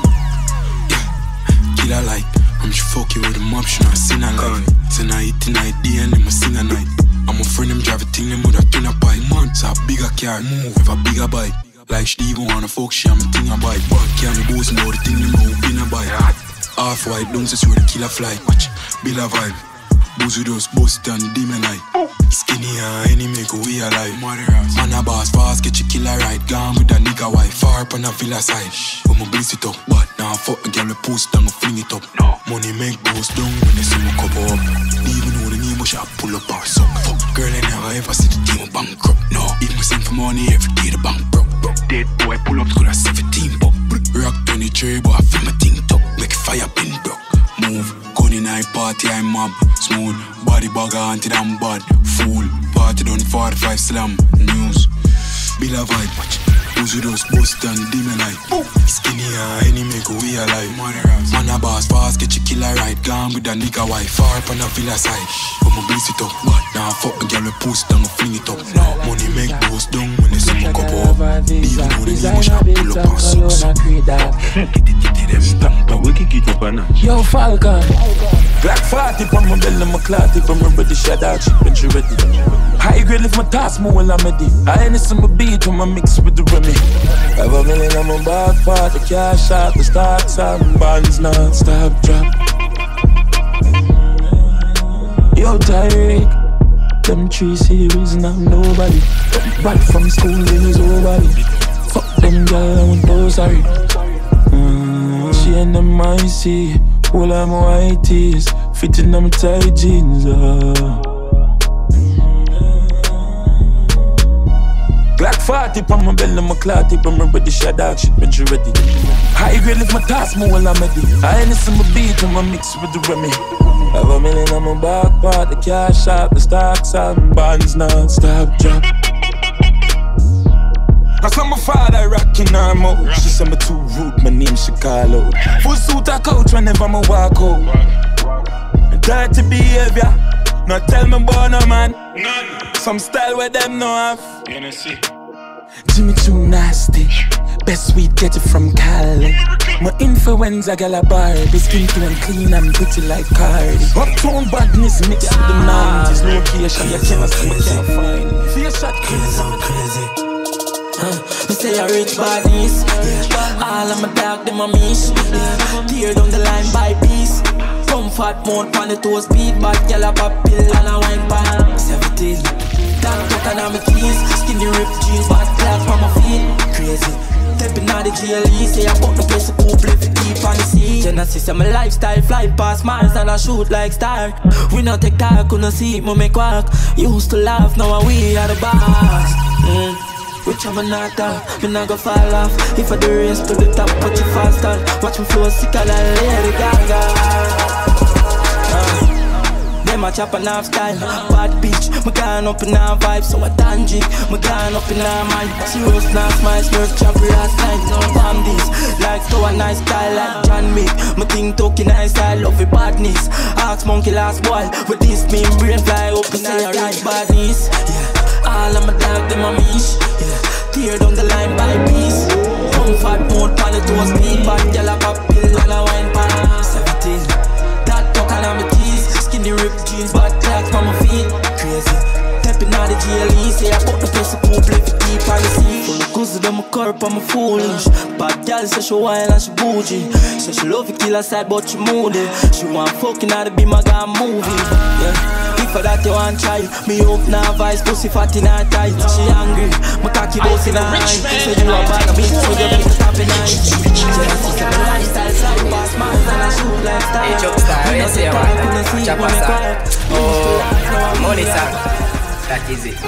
Killer like, I'm just fuck you with the mob, she not sing a line. Tonight, tonight, day and them a sing a night. I'm a friend, them drive a thing, them with a tuna bike. Months a bigger car, move with a bigger bike. Like Steve wanna fuck, she I'm a thing a bike. But can't be boasting about the thing, them know been a bike. Half white, don't say where the killer fly. Watch, Bill a vibe. Boozy dust, bust and demon night. Skinny and any make a way alive. Man a boss fast, get your killer right. Gone with a nigga wife, far up on a villa side. When me bless it up, but now fuck a girl, me post and me fling it up. No. Money make boss down when they see me cover up. Even though the name was shot, pull up or suck. Fuck girl, I never ever see the team bankrupt. No, even me send for money every day, the bank broke. Dead boy pull up, school at seventeen buck. Rock twenty-three, but I feel my thing top. Make fire pin broke. Move, gun in I party, I mob. Smooth, body bugger, anti damn bad. Fool, party done forty-five slam. News, Bill a vibe, watch. Who's with us, bust and demon light. Skinny and any make a way alive. Man a boss fast, get your killer right. Gone with a nigga wife, far up on a villa side. Come on, bless it up, but now fuck a girl, me post and me fling it up. Money make boss down when they see me cup up. Even though the name shall pull up and sucks. We can keep up on that. Yo, Falcon. Black forty on my belly, my clot tip. I'm ready to shut out, she when she ready. High grade lift my task, more while I'm ready. I ain't some beat when I mix with the Remy. Have a million on my back part, the cash out, the stocks and bonds non-stop drop. Yo, Tyreek, them three series and I'm nobody. Right from school in his whole body. Fuck them girl, I won't go sorry. Mm, she see all of my white tees fitting on my tight jeans. Uh. Glock forty on my belly, my clot tip, I'm ready, shot dog shit when she ready. High grade lift my task more while I'm ready. I ain't listen my beat and my mix with the Remy. Have a million on my back part, the cash shop, the stocks and bonds non-stop drop. I saw my father rocking her mouth. She said me too rude, my name she call out. Full suit a couch whenever I walk out. Dirty behavior, not tell me about no man. Some style where them no have. Jimmy too nasty. Best weed get it from Cali. My influenza gal a Barbie. Skin tone clean and pretty like Cardi. Uptown badness mixed with the nineties. Location you can't see, you can't find. Feel shot crazy, crazy. Huh. Me say I rich badness. Yeah. All of my dog them a miss. Yeah. Tear down the line by piece. Comfort mode pan the toe speed. Bad gal a pop pill and a wine pan. Seventeen. Dark cut and I'm a keys. Skinny ripped jeans. Bad clock on my feet. Crazy. Stepping out the G L E, say I bought the place to cool, play for deep on the sea. Genesis and my lifestyle, fly past Mars and I shoot like star. We not take talk, couldn't see it, me make walk. Used to laugh, now we are the boss. Mm. Which I'm a not talk, me not go fall off. If I do race to the top, watch it faster. Watch me flow sicker than Lady Gaga. Them a chop and half style, bad bitch. Me gone up in her vibe, so I tangic. Me gone up in her mind. She roast now, smile, smurf, chop last night. No damn this, like so a nice style like John Mick. Me think talking nice style, love it badness. Ask monkey last boy, with this mean brain fly up in her right badness. Yeah, all of my dog them a mish. Yeah, tear down the line by piece. Comfort mode, pan the toes, speed, bad gyal a pop pill and a wine pan. Seventeen, that talk and I'm a tease. Skinny ripped jeans, bad clocks on my feet. Crazy. Stepping out the G L E, say I bought the place to cool, play for deep on the sea. Full of cause them a curb, I'm a foolish. Bad gal say she wild and she bougie. Say she love the killer side, but she moody. She want fucking out to be my guy movie. Yeah. If for that you want try, me up now vice, pussy fat in her tight. She angry, my cocky boss in her eye. Say you a bad bitch, so you better stop it night. Jealousy say my lifestyle slide past mine and I shoot like star. Hey, Jock Star, you see man, Chopper Star. Oh, money star. That is it.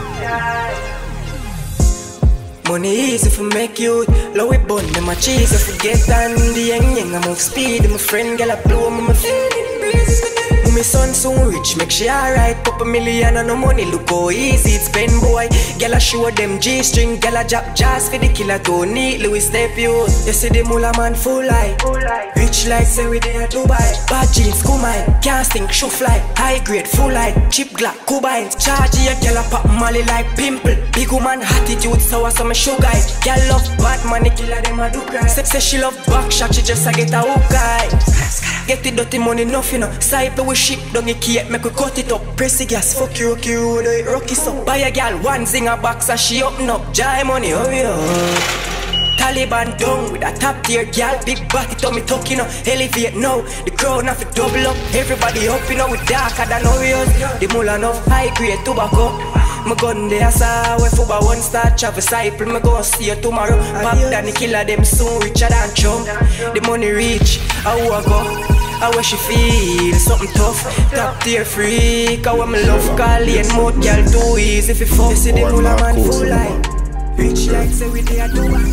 Money easy for make you low it bun, them a cheese. I forget and the yang yang I move speed. My friend girl a blow me, my feeling breeze. My son soon rich, make she alright. Couple million and no money, look how easy it's been, boy. Girl a show them G-string, girl a drop jazz for the killer go neatly we step you. You see the mula man full light, rich like say we there Dubai. Bad jeans, go mine, can't stink, shoe fly. High grade, full light, cheap glock, Cuban. Charge ya, girl a pop molly like pimple. Big woman attitude, sour some sugar. Girl love bad money, killer them a do cry. Say, say she love back shot, she just a get a hook guy. Get the dirty money, nothing no. Side we ship down the cake, make we cut it up. Press the gas, fuck you, rocky road, it rocky so. Buy a girl one zinger box and she open up. Jai money, hurry up. Taliban down with a top tier girl. Big body to me talking up. Elevate now, the crowd not fi double up. Everybody up, you know, we darker than Oreos. The mula enough high grade tobacco. My gun there, sir, we for by one star travel cycle. Me go see you tomorrow. Pop than the killer, them soon richer than chum. The money reach, I will go. I wish you feel something tough. Top tier freak, I want me love Cali and more girl too easy if you fuck. You see the mula man full life. Rich like say we there do. And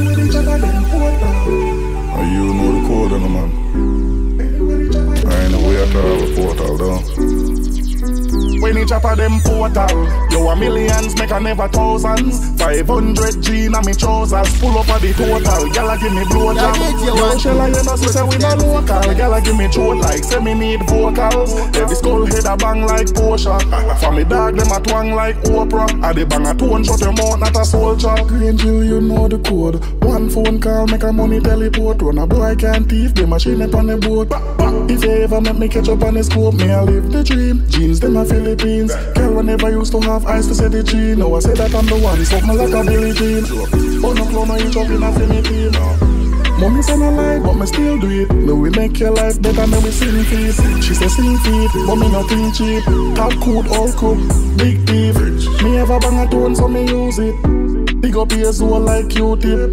you know the code on the man. I ain't know where to have a portal down. When you chop a them portal, you a millions, make a never thousands. Five hundred G na me trousers, pull up at the total. Gala give me blowjob. Yo, shell I you know say we no local. Gala give me throat like say me need vocals. Every skull head a bang like Porsche. For me dog them a twang like Oprah. A the bang a tone shut your mouth, not a soldier. Green Jill, you know the code. One phone call make a money teleport. Run a boy can't thief the machine up on the boat. If you ever make me catch up on the scope, me I live the dream. Jeans them a Philippines. Girl I never used to have eyes to say the G. Now I say that I'm the one, something like a Billie Jean. Oh no clone, you chop in a Philippine. Mommy say no lie, but me still do it. No, we make your life better, me we sing feet. She say sing feet, but me nothing cheap. Top cool, all cook, big thief. Me ever bang a tone, so me use it. Big up your soul like Q-tip.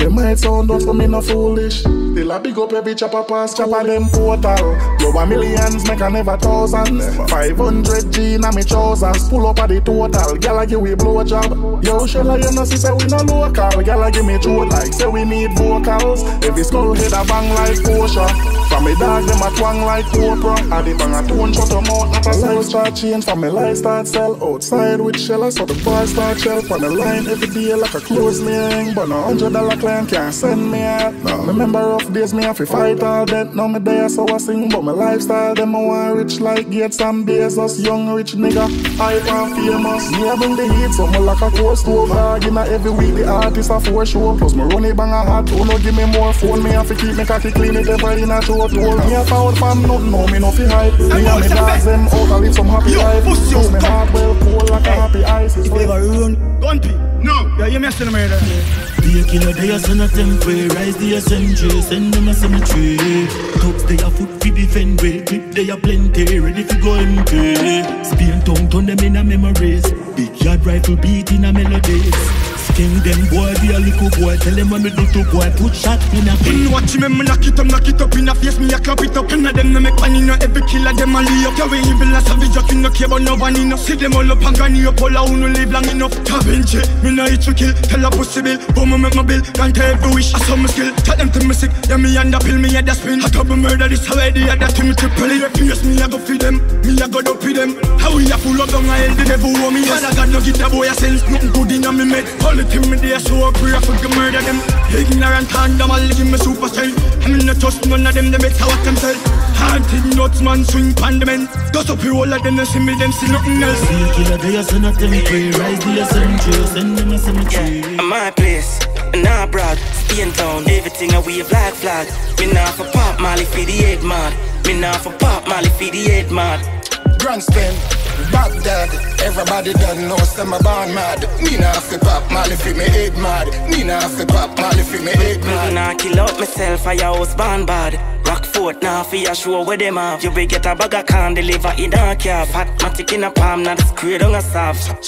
me might sound out for me no foolish. Still a big up every chopper pass, chopper them portal. Yo a millions, make a never thousands. Five hundred G na me trousers, pull up at the total. Gyal give we blow job. Yo Shella, you know see say we no local. Gyal give me throat like say we need vocals. Every skull head a bang like Porsche. From me dog them a twang like Oprah. And the bang a tone shut them out, not a size start change. From me life start sell outside with Shella, so the bar start shell. On the line every day like a close me hang. But no hundred dollar client can't send me out. No. Remember rough days me have to fight all that. Now me there so I sing, but my lifestyle them I want rich like Gates and Bezos. Young rich nigga, hype and famous. Me a bring the heat, so me like a cold stove. Dog in every week the artist a four show. Plus me run it bang a hot, who no give me more phone. Me have to keep me cocky clean it ever in a show tour. Me a forward from nothing, no me no fi hype. Me and me dogs them out I live some happy life. So me heart well cold like a happy ice. If they ever run, don't be. No, yeah, you messing me there. Be a killer, they are son of temporary. Rise the ascension, send them a cemetery. Tucks they are foot fi defend way. Clip they are plenty, ready to go empty. Spain tongue turn them in a memories. Big yard rifle beat in a melodies. King them boy, be a little boy. Tell them what me do to boy. Put shot in a face. Watch me, me knock it up, knock it up in a face. Me a clap it up. None of them no make money, no every killer them a lay up. Yeah, we evil as savage, just no care about no one enough. See them all up and granny up, all a who no live long enough. Cavinci, me no hit to kill. Tell a pussy bill, but me make my bill. Can't tell every wish, I saw my skill. Tell them to me sick, yeah me and the pill, me at the spin. I double murder this already, I that to me triple it. Refuse me, I go feed them, me I go up with them. How we a full of down, I hell, they never want me. Father God no give the boy a sense, nothing good in a me med. All the time me there, so pray for the murder them. Ignorant and them all give me super style. I mean not trust none of them, they better what themselves. Haunted nuts man swing pan the men. Dust up your all of them, they see me, them see nothing else. Be a killer, they are son of temporary. Rise the ascension, send them a cemetery. Yeah, my place, nah brag, Spain town, everything a wave like flag. Me nah for pop Molly for the head mad. Me nah for pop Molly for the head mad. Grand spin, Baghdad. Everybody done know say my born mad. Me nah fi pop Molly fi me head mad. Me nah fi pop Molly fi me head mad. Me nah kill out myself, I house born bad. Rockfort now nah, fi a show where them have. You will get a bag of can deliver in a cab. Hot matic in a palm, not the screw on a soft.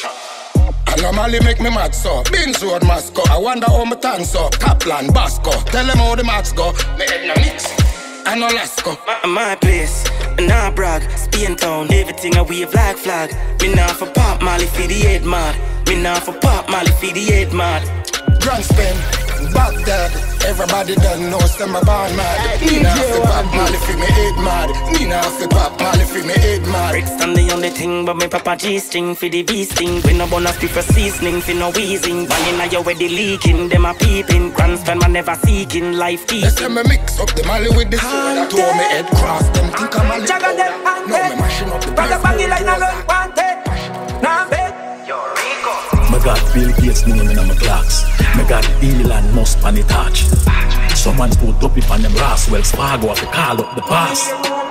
Anomaly make me mad so. Beans road Moscow. I wonder how my tongue so. Kaplan, Basco. Tell them how the max go. Me head no mix. I know Lasco. My, my place, nah brag, Spain town, everything a wave like flag. Me nah for pop Molly for the head mad. Me nah for pop Molly for the head mad. Grand spin, Baghdad. Everybody done know say my born mad. Me nah fi pop Molly fi me head mad. Me nah fi pop Molly fi me head mad. Brixton the only thing, but me papa G-string for the V-sting. We no bonus for seasoning, for no wheezing. Banging at you where they leaking, them a peeping. Grand spend man never seeking, life teaching. They say me mix up the Molly with the soda. Two me head cross, them think I'm a little. Jagger them panted. Now me mashing up the place. Brother baggy like no run wanted. Nah bed. Yo Rico. Me got Bill Gates name in my clocks. Me got Elon Musk on the touch. Someone put up it on them Roswell's Fargo have to call up the pass.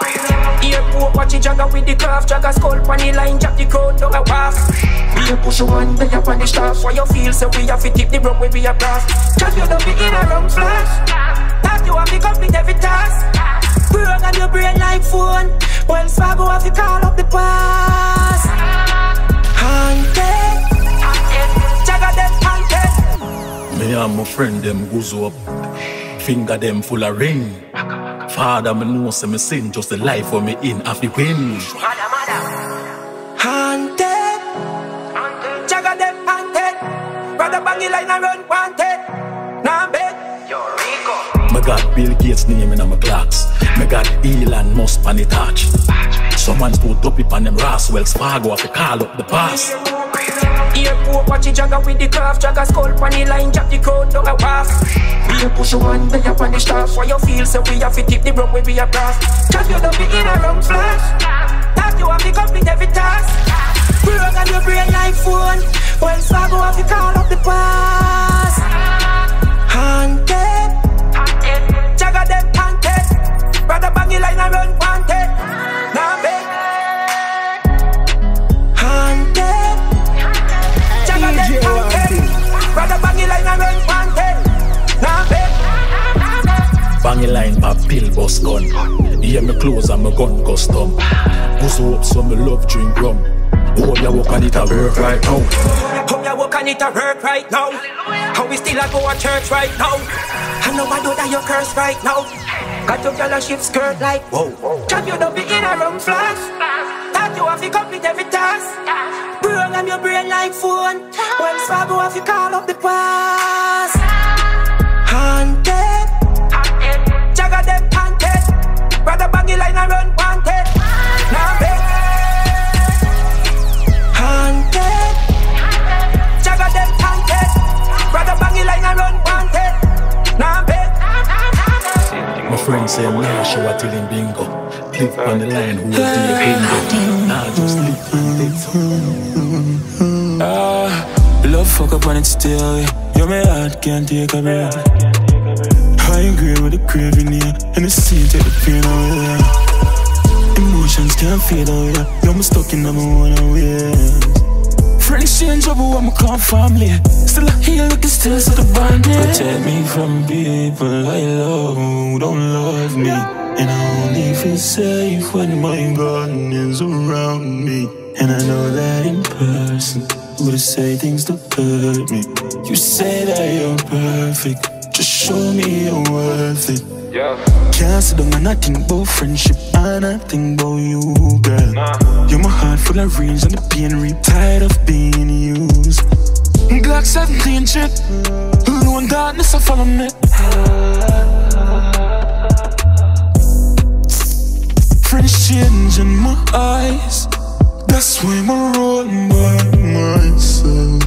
Airport watch the jagger with the craft. Jagger skull pan the line, drop the crowd down a pass. We a push one day up on the staff. Why you feel so we have to tip the rope when we a pass. Just you don't be in a wrong flash. That you have to complete every task. Program your brain like phone. Wells Fargo have to call up the pass. Haunted, jagger them haunted. Me and my friend them goes up. Finger them full of ring. Father, me know say me sin just the life for me in off the wind. Haunted, jagger them haunted. Brother baggy like a run wanted. Nah bed. Yo Rico. Me got Bill Gates name in my clocks. Me got Elon Musk on the touch. Someone put up it on them Roswell's Fargo have to call up the pass. Airport watch the jagger with the craft. Jagger skull pan the line, drop the crowd down a pass. We a push one day up on the staff. Why you feel so we have to tip the rope when we a pass. Just you don't be in a wrong flash. That you have to complete every task. Program your brain like phone. Wells Fargo have to call up the pass. Haunted, jagger them haunted. Brother baggy like a run wanted. Nah bed. Haunted, jagger them haunted. Brother baggy like a run wanted. Nah bed. Banging line pop pill bus gun. Hear me close and my gun custom. Goes up so me love drink rum. Oh, you walk on it a work right now. Come you walk on and it a work right now. How we still a go to church right now. I know I know that you curse right now. Got your girl a shift skirt like whoa. Chop you don't be in a room flash. Thought you have to complete every task. Program your brain like phone. One swag you have to call up the past. Haunted, jagger them haunted. Brother baggy line and run wanted. Now big haunted, jagger them haunted. Brother baggy line and run wanted. Now big. My friend say I'm not sure what till him bingo. Click on the line, who will do your bingo? Nah, just live and Ah, love fuck up on it still. You're my heart, can't take a breath. I agree with the craving here, and the scene take the pain away. Emotions can't fade away. You're my stuck in number one away. Friends change up, but I'm a calm family. Still I hear like it's still so the band. Protect me from people I love who don't love me. And I only feel safe when my gun is around me. And I know that in person would say things to hurt me. You say that you're perfect, just show me you're worth it. Yeah. Can't sit down and nothing about friendship and nothing about you, girl. Nah. You're my heart full of range and the pain reap, tired of being used. Glock seventeen shit, alone darkness I follow me. Friends change in my eyes, that's why I'm rolling by myself.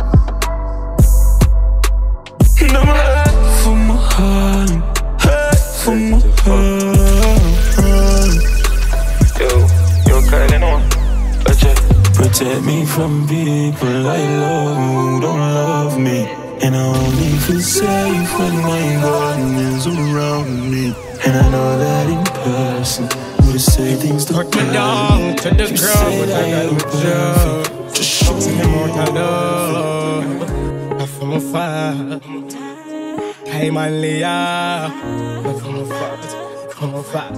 Now my head for my heart, head for my heart. Yo, yo, Kylie, no protect me from people I love who don't love me. And I only feel safe when my gun is around me. And I know that in person would say things to put me down to the ground with a perfect. Just show me more love. I feel my fire. Time and Leah. I feel my fat. Feel my fat.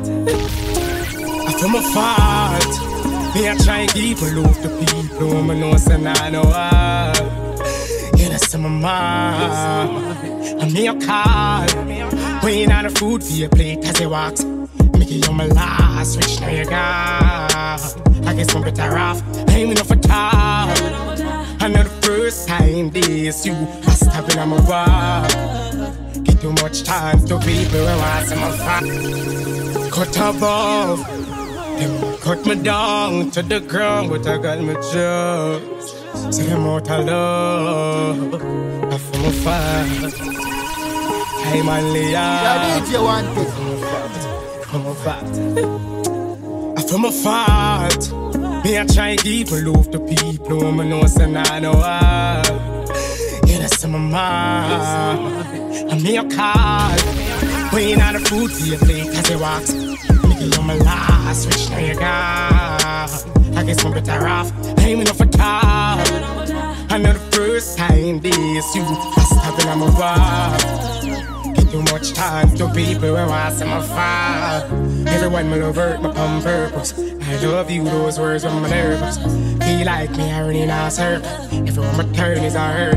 I feel my fat. Me I try to keep love the people. I know say I know I. Yeah, that's my mind. I'm me a call. Weighing on the food for your plate as you walk. Make it on my last, which now you got. I guess I'm better off. I ain't enough for talk. I know the first time this you I stop in my walk. Get too much time to people who want some fat. Cut above, them cut me down to the ground, but I got my job. Say them out of love, I feel my fat. I'm on Leah. Yeah, D J want it. From a fat. I from a fat. Me I try to keep love the people who I know say I know I. Yeah, that's my mind. And me a call. Weighing on the food for your plate as you walk. Make it on my last, which now you got. I guess I'm better off. I ain't enough for talk. I know the first time this you I stop in my walk. Get too much time to people who want some fire. Everyone my love hurt me on purpose. I love you, those words when I'm nervous. Feel like me I running a circle. Everyone my turn is a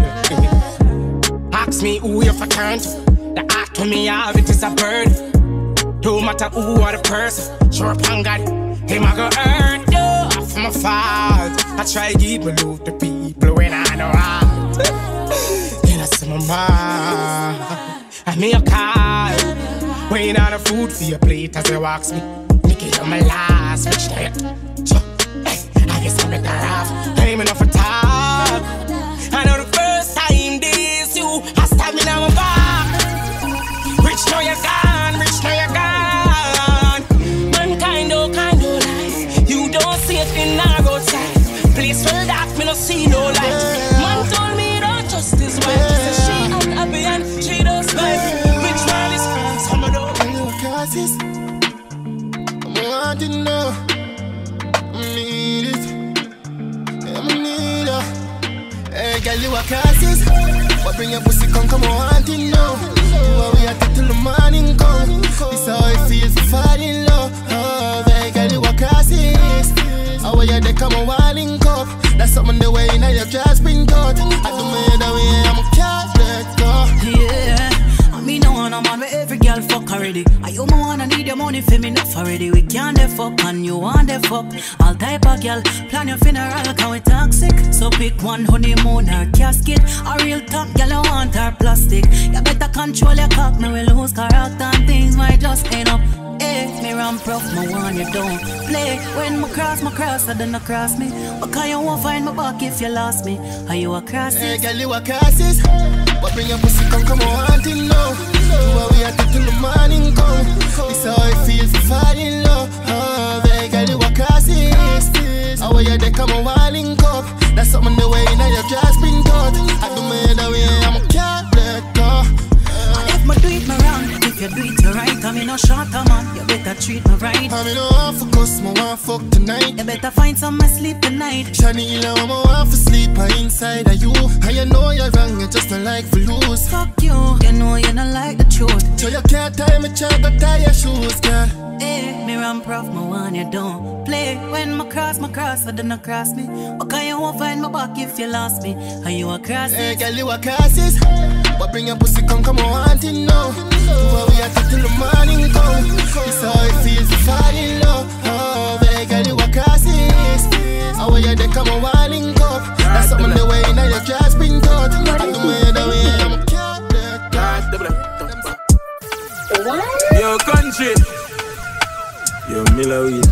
hurdle. Ask me who you for turn to. The act to me have it is a bird. Don't matter who or the person. Sure upon God, him I go earn you. Off my fault. I try to give my love to people when I know how. Then I see my mind. I make a call. Weighing on the food for your plate as you walks me. Make it on my last, which day. So, hey, I guess I'm better off. I ain't enough for talk. I know the first time this you, I stab me down my back. Rich now you're gone, rich now you're gone. Mankind oh kind of life. You don't see it in our outside. Place where that me no see no light. Man told me don't trust his wife. She said she unhappy and she does life. Which one is some of those? I know causes. I'm wanting to know. I need it. I'm need it. Hey, girl, you are causes. What bring your pussy come, come on, wanting to know. Why we are till the morning come. This how it feels to fall in love. Oh, hey, girl, you are causes. How are you, they come on, walling cup. That's something the way now you've just been taught. I do me already. I you me wanna need your money for me enough already. We can't the fuck and you want the fuck. All type of girl, plan your funeral, can we toxic? So pick one honeymoon or casket. A real top girl, I want her plastic. You better control your cock, me will lose character and things might just end up. Hey, me run prof, my one you don't play. When my cross, my cross, I don't cross me. But can you won't find my back if you lost me? Are you a crosses? Hey, girl, you a crosses. But bring your pussy, come, come on, wanting now. Do what we have to till the morning come. This how it feels to fall in love. Oh, hey, girl, you a crosses. How you they come on, walling cup. That's something the way you know your just been taught. I do me the way I'm a cat, let go. If me do it me wrong, if you do it you right, I'm in no shorter man. You better treat me right. I'm in no want for cause me want fuck tonight. You better find some my sleep tonight. Shani, I want for sleep I inside of you. And you know you're wrong, you just don't like for lose. Fuck you, you know you don't like the truth. So you can't tie me child, but tie your shoes, girl. Hey, me run prof, my one you don't play. When my cross, my cross, I don't cross me. But can you won't find my back if you lost me? Are you a crosses? Hey, girl, you a crosses. But bring your pussy, come, come on, wanting now. Do what we have to till the morning come. This how it feels to fall in love. Oh, hey, girl, you a crosses. How you they come on, walling cup. That's something the way now your cash been taught. I do me the way I'm a cat. Yo, country. Yo, Miller weed.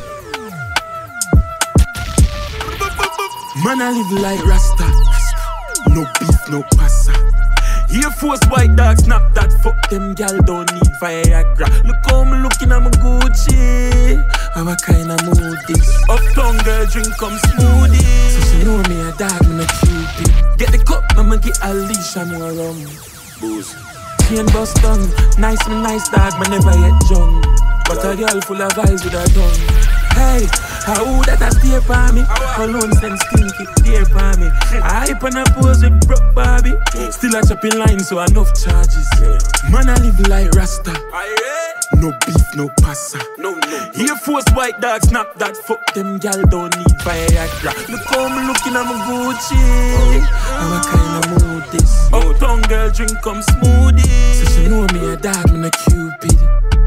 Man, I live like Rasta. No beef, no passa. Air Force white dog snap that. Fuck them gal don't need Viagra. Look how me looking at my Gucci. I'm a kind of mood this. Uptown girl drink come smoothie. So she know me a dog, me no cupid. Get the cup, I'ma get a leash and more rum. Booze. Chain bust down. Nice me nice dog, me never yet drunk. But a girl full of vibes with her tongue. Hey, how that a stay for me? Alone send stinky dear for me. I hype and I pose with broke Barbie. Still a chopping line so enough charges. Man I live like Rasta. No beef, no passa. No, no. Air Force white dog snap that. Fuck them gal don't need Viagra. Look how me looking at my Gucci. I'm a kind of mood this. Uptown girl drink come smoothie. So she know me a dog, me no cupid.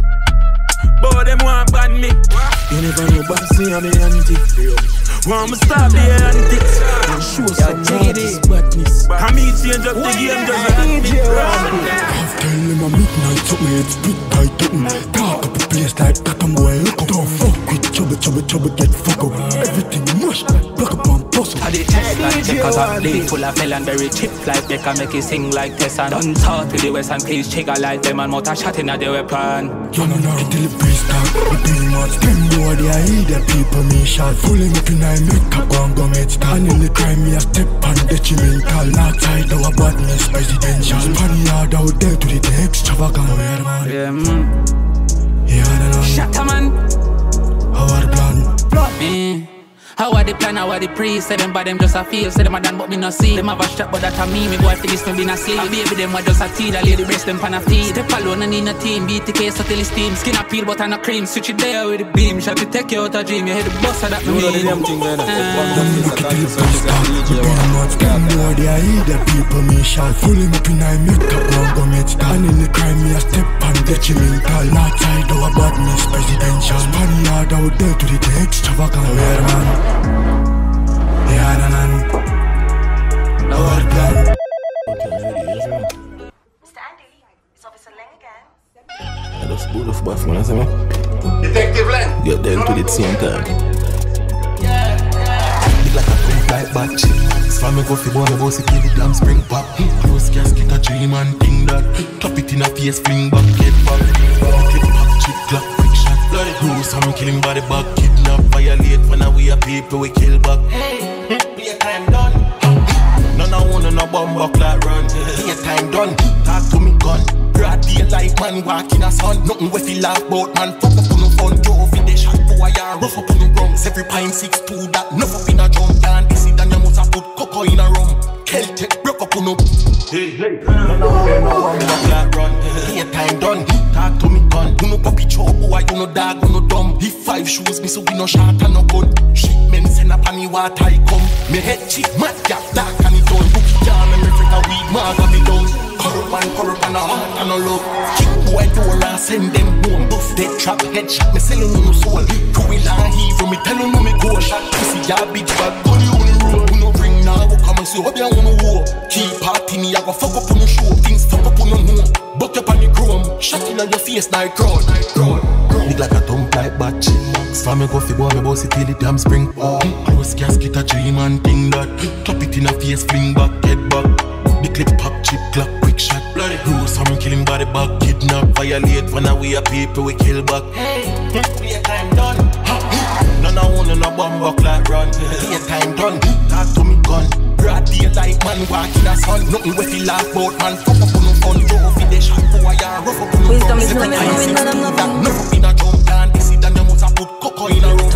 But them want ban me. You never know Babsy and me auntie. Want me stop the antics and show some more this badness. I me change up the game just like me. I've tell him a midnight so me head split tight up. Talk up a place like that and boy look up. Don't fuck with trouble, trouble, trouble, get fuck up. Everything mush, block up and puzzle. I did test like checkers up, day full of melonberry chip like they can make it sing like Tessa. Don't talk to the west and please trigger like them and motor shot in a the weapon. You know now till the priest talk, we do much. Them boy they are the people me shot. Fully me in I make a go and go make start. And in the crime me a step on detrimental. Not side our badness presidential. Funny hard out there to the extravagant weird man. Yeah, mm. Yeah, no, no. Shut up, man. How are the plan? Plot me. How are the plan, how are the pre? Say them by them just a feel. Say them a done but me no see. Them have a strap but that a me. Me go after this me been asleep. A baby them a just a tea. The lady breast them pan a feed. Step alone and in a team. Beat the case until it's steam. Skin a peel but and a cream. Switch it there with the beam. Shall be take you out a dream. You hear the boss of that me mean. You know the damn thing going on. Them look at the first talk. We do much. Them boy they are the people me shot. Fully me in I make a go and go make start. And in the crime me a step on detrimental. Not side our badness presidential. Funny hard out there to the extravagant weird man. Yeah, no, no, no. Our plan. I just boot off bath, man, I say, man. Detective Len. Get them to the same time. Big like a pump like bad chick. Spam me go fi boy, me bossy kill the damn spring pop. Close casket a dream and thing that. Clap it in a face, fling back, get back. Clip pop, chip, clap, quick shot. Bruce, I'm killing body back. Kidnap, violate, when I we a people, we kill back. Hey, be a time done. None I want no bomb buck like run. Be a time done. Talk to me gun. Broad daylight, man, walk in a sun. Nothing we feel laugh about, man. Fuck up on the phone, Joe, in the shot. Boy, I rough up on the rungs. Every pint six two that. Nuff up in a drum. Can't this it and you must have put cocoa in a rum. Celtic, broke up on up. Hey, hey. None I want no bomb buck like run. Be a time done. Talk to me gun. You no puppy chow, boy, you no dog, you no dumb. If five shoes, me so we no shot and no gun. Shipment send up on the water, I come. Me head cheek, mad, yeah, dark and it done. Bookie jam, and me freak a weed, marga be done. Corrupt man, corrupt man, a heart and a love. Kick boy door and send them home. Dead trap, headshot, me selling on the soul. Two wheel and hero, me telling on me go. Shot pussy, ya bitch, bad gun you on the road. We no bring now, we come and see what you wanna war. Keep party me, I go fuck up on the show. Things fuck up on the no. Buck up on the chrome. Shot in on your face, night crowd. Big like a thump like batch. So me go fi boy, me boss it till the damn spring. Close casket a dream and thing that. Clap it in a face, fling back, head back. The clip pop, chip, clap, quick shot. Bloody who some killing body back, kidnap, violate. When we are people, we kill back. Hey, we a time done. None of one on a bomb buck like run. We a time done. Talk to me gun. Broad daylight man walk in the sun. Nothing we feel like about man. Fuck up on the fun. Joe fi the shot for a yard. Rough up on the gun. Second time since the that. Nuff up in a jump down. This is the name of put cocoa in a room.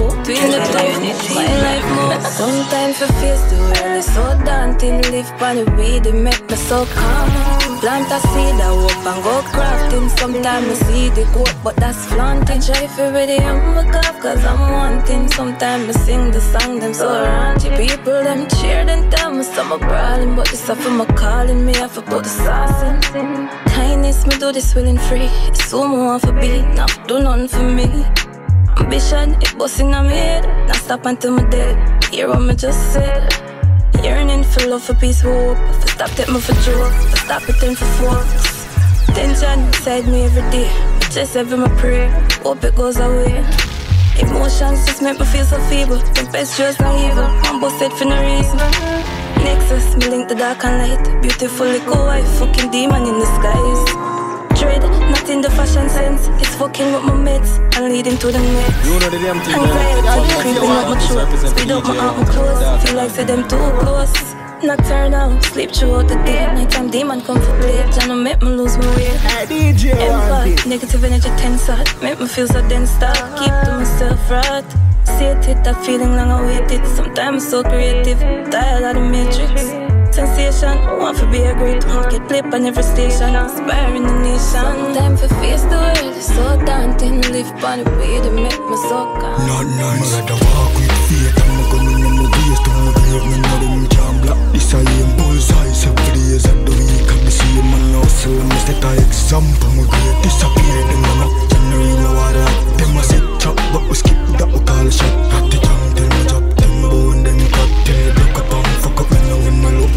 My life more. Sometimes I face the world is so daunting. Live by the weed, it make me so calm. Plant a seed, I hope and go crafting. Sometimes I see the goat, but that's flaunting. Try for ready, I'm a cough, cause I'm wanting. Sometimes I sing the song, them so raunchy. People, them cheer, then tell me some are brawling. But this stuff I'm calling me, I for put the sauce in. Kindness, me do this willing free. It's so more for beat, now do nothing for me. Ambition, it busting on me head. Not stop until my dead. Hear what me just said. Yearning for love, for peace, for hope. For stop take me for joke. For stop pretend for folks. Tension inside me every day. But just every my prayer. Hope it goes away. Emotions just make me feel so feeble. Tempestuous and evil. I'm busted for no reason. Nexus, me link the dark and light. Beautifully go white, fucking demon in disguise. Dread, not in the fashion sense. It's fucking with my mates and leading to the next. You know the damn thing. Anxiety, creeping up my throat. Speed up my arm and close. Feel like say them too close. Nocturnal, sleep throughout the day. Nighttime demon come for play. Tryna make me lose my way. Empire, negative energy tense out. Make me feel so dense start. Keep to myself right. Sated, that feeling long awaited. Sometimes so creative. Tired of the matrix. Sensation, want to be a great one. Get flip on every station, inspiring the nation. Time for face the world is so daunting. Live on the way to make me so calm. Not nice. I gotta walk with faith. I'm gonna know my ways to my grave. Me know them jam black. This I am bullseye. Every day is at the week. I be seeing my hustle. I set an example. My grave disappear. Them a knock. Them no real know what that. Them a set chop, but we skip that. We call a shot. At the jam, tell me drop. Them bone, them cut. Tell me block up and fuck up. Me know when my look.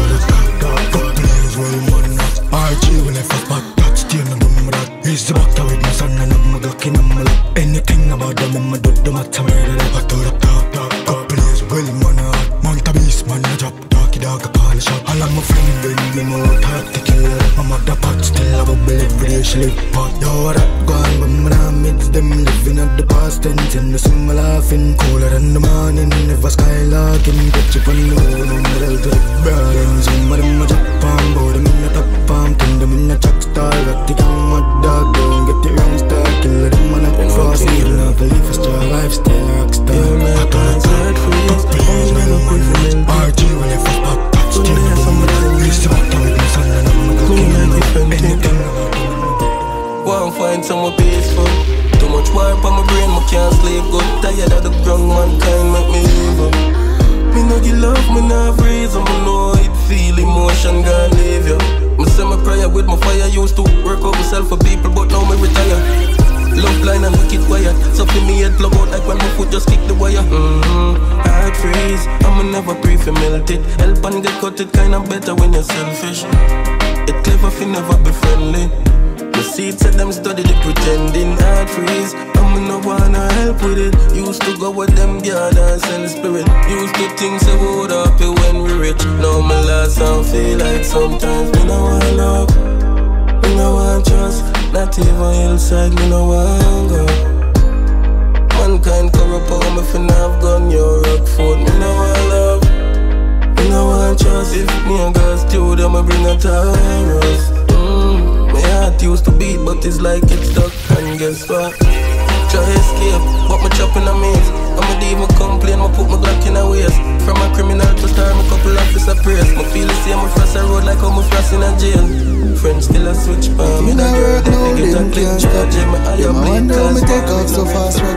R G when I first back, that's still no number that. He's the back with my son and I'm a glock in my lap. Anything about them, I'm a dog, the matter me that I told up, top, top, top. Please, well, man, I want a beast, man, I drop. Talky dog, a polish up. All of my friends, they need me more talk to kill her. I'm at the pot, still have a belly, every day she live pot. Yo, what up, gone, but man, I mix them living at the past tense. And the summer laughing, colder in the morning. Never skylarking, get you on the moon, on the rail to the burning. Some of them a drop on board, them in the top. Palm turn them in a track star. Got the gang mad dog. Don't get the wrong star. Kill them man up fast. Still not believe a star lifestyle rockstar. I thought it's hard for you. Please man up with me. R G when you fuck up. Touch still not somebody. Please stop with my son and I'm gonna kill him. Anything about him. Go and find somewhere peaceful. Too much work on my brain, I can't sleep good. Tired of the ground, mankind make me evil. Me no give love, me no reason. Me know it feel emotion gonna leave you. Me say my prayer with my fire. Used to work out myself for people, but now me retire. Love line and wicked quiet. So for me head plug out like when my foot just kick the wire. Mm-hmm. Heart freeze, I'ma never pray for melted. Help and get cut it kinda better when you're selfish. It clever if you never be friendly. The seeds said them study the pretending. Heart freeze, I'ma no wanna help with it. Used to go with them God and sell spirit. Used to think say we would happy when we rich. Now my last and feel like sometimes me no want love, me no want trust. Not even hillside, me no want go. Mankind corrupt, how me finna have gun. Your rock food, me no want love, me no want trust. If me and girls stew, them I bring a Taurus. Mm, my heart used to beat, but it's like it's stuck. And guess what? Try escape, but me chopping a maze. I'ma leave me complain, me put my Glock in a waist. From a criminal to star, me couple officer praise. Me feel the same, me frost a road like how me frost in a jail. Friends still a switch palm in a girl. They get a clip charge, me eye up bleed. Wonder how me take off so fast, Rocky.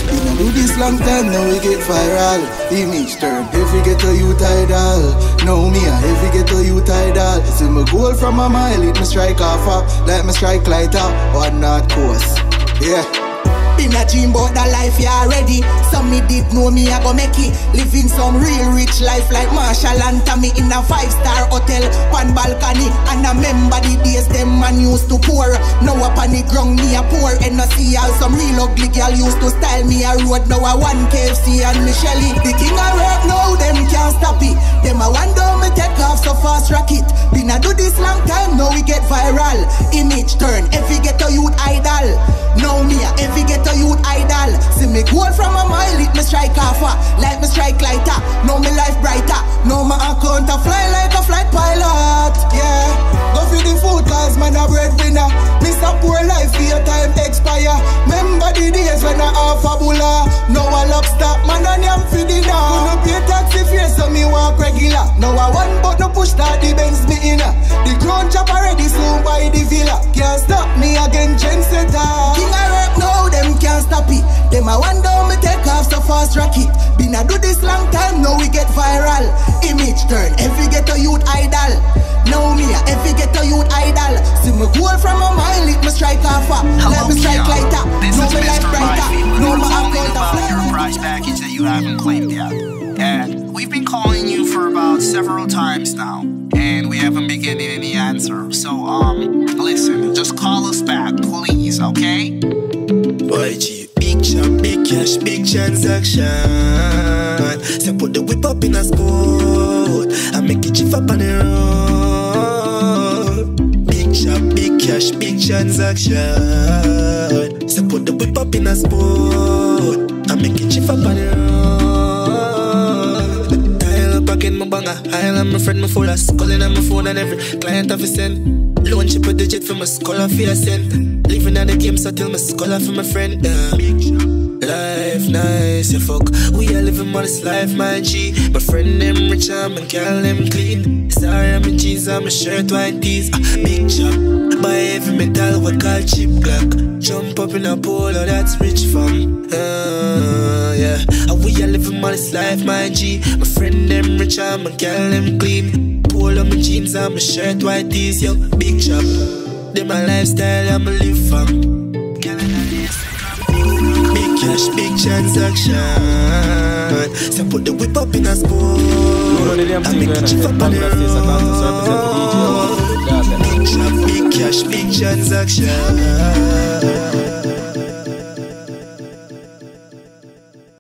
We don't do this long time, now we get viral. Image turn, every ghetto youth idol. Now me a every ghetto youth idol. See my goal from a mile, it me strike off up. Like me strike lighter, one not course. Yeah. Been a dream about the life you already. Some me did know me I go make it. Living some real rich life like Marshall and Tommy in a five star hotel, one balcony. And I remember the days them man used to pour. Now up on the ground me a poor. And I see how some real ugly girl used to style me a road. Now I one K F C and Michelli. The king I work now them can't stop it. Them I wonder me take off so fast rocket. Been a do this long time now we get viral. Image turn every ghetto youth idol. Now me a every ghetto youth idol. See me goal from a mile, it me strike off. Like me strike lighter, now me life brighter. Now my account a fly like a flight pilot. Yeah, go for the food cause man a breadwinner. Miss a poor life for your time expire. Remember the days when I half a bulla. Now I love stop man and yam for dinner. Gonna pay taxi fare so me walk regular. Now I want but no push that the Benz me inna. The ground chop already soon by the villa. Can't stop me again trendsetter. King I rap now them can't stop it. Them I wonder how me take off so fast rocket. Been a do this long time now we get viral. Image turn every ghetto youth idol. Now me a every ghetto youth idol. See me goal from a mile it me strike off. Let me strike lighter. Now me life brighter. Now my account a fly. Your prize package that you haven't claimed yet. And we've been calling you for about several times now, and we haven't been getting any answer. So um, listen, just call us back, please, okay? Y G, big shop, big cash, big transaction. So put the whip up in a sport and make it chief up on the road. Big shop, big cash, big transaction. So put the whip up in a sport and make it chief up on the road. Dial up again, my banger. I'll have my friend, my full of calling on my phone and every client of a send. Loan chip with the jet for my scholar for a cent. Living at the game, so tell my scholar for my friend. Yeah. Life nice, you fuck. We are living modest life, my G. My friend them rich, I'm and girl them clean. Sorry, I'm in jeans, I'm a shirt, white tees. Ah, big chop, buy every metal, what call cheap clock. Jump up in a polo, that's rich fam. Uh, yeah, and we are living modest life, my G. My friend them rich, I'm and girl them clean. Polo, my jeans, I'm a shirt, white tees. Yo, big chop, they my lifestyle, I'm a live fam. Cash, big transaction. So put the whip up in a sport. I make the chief up on the road. Big cash, big transaction.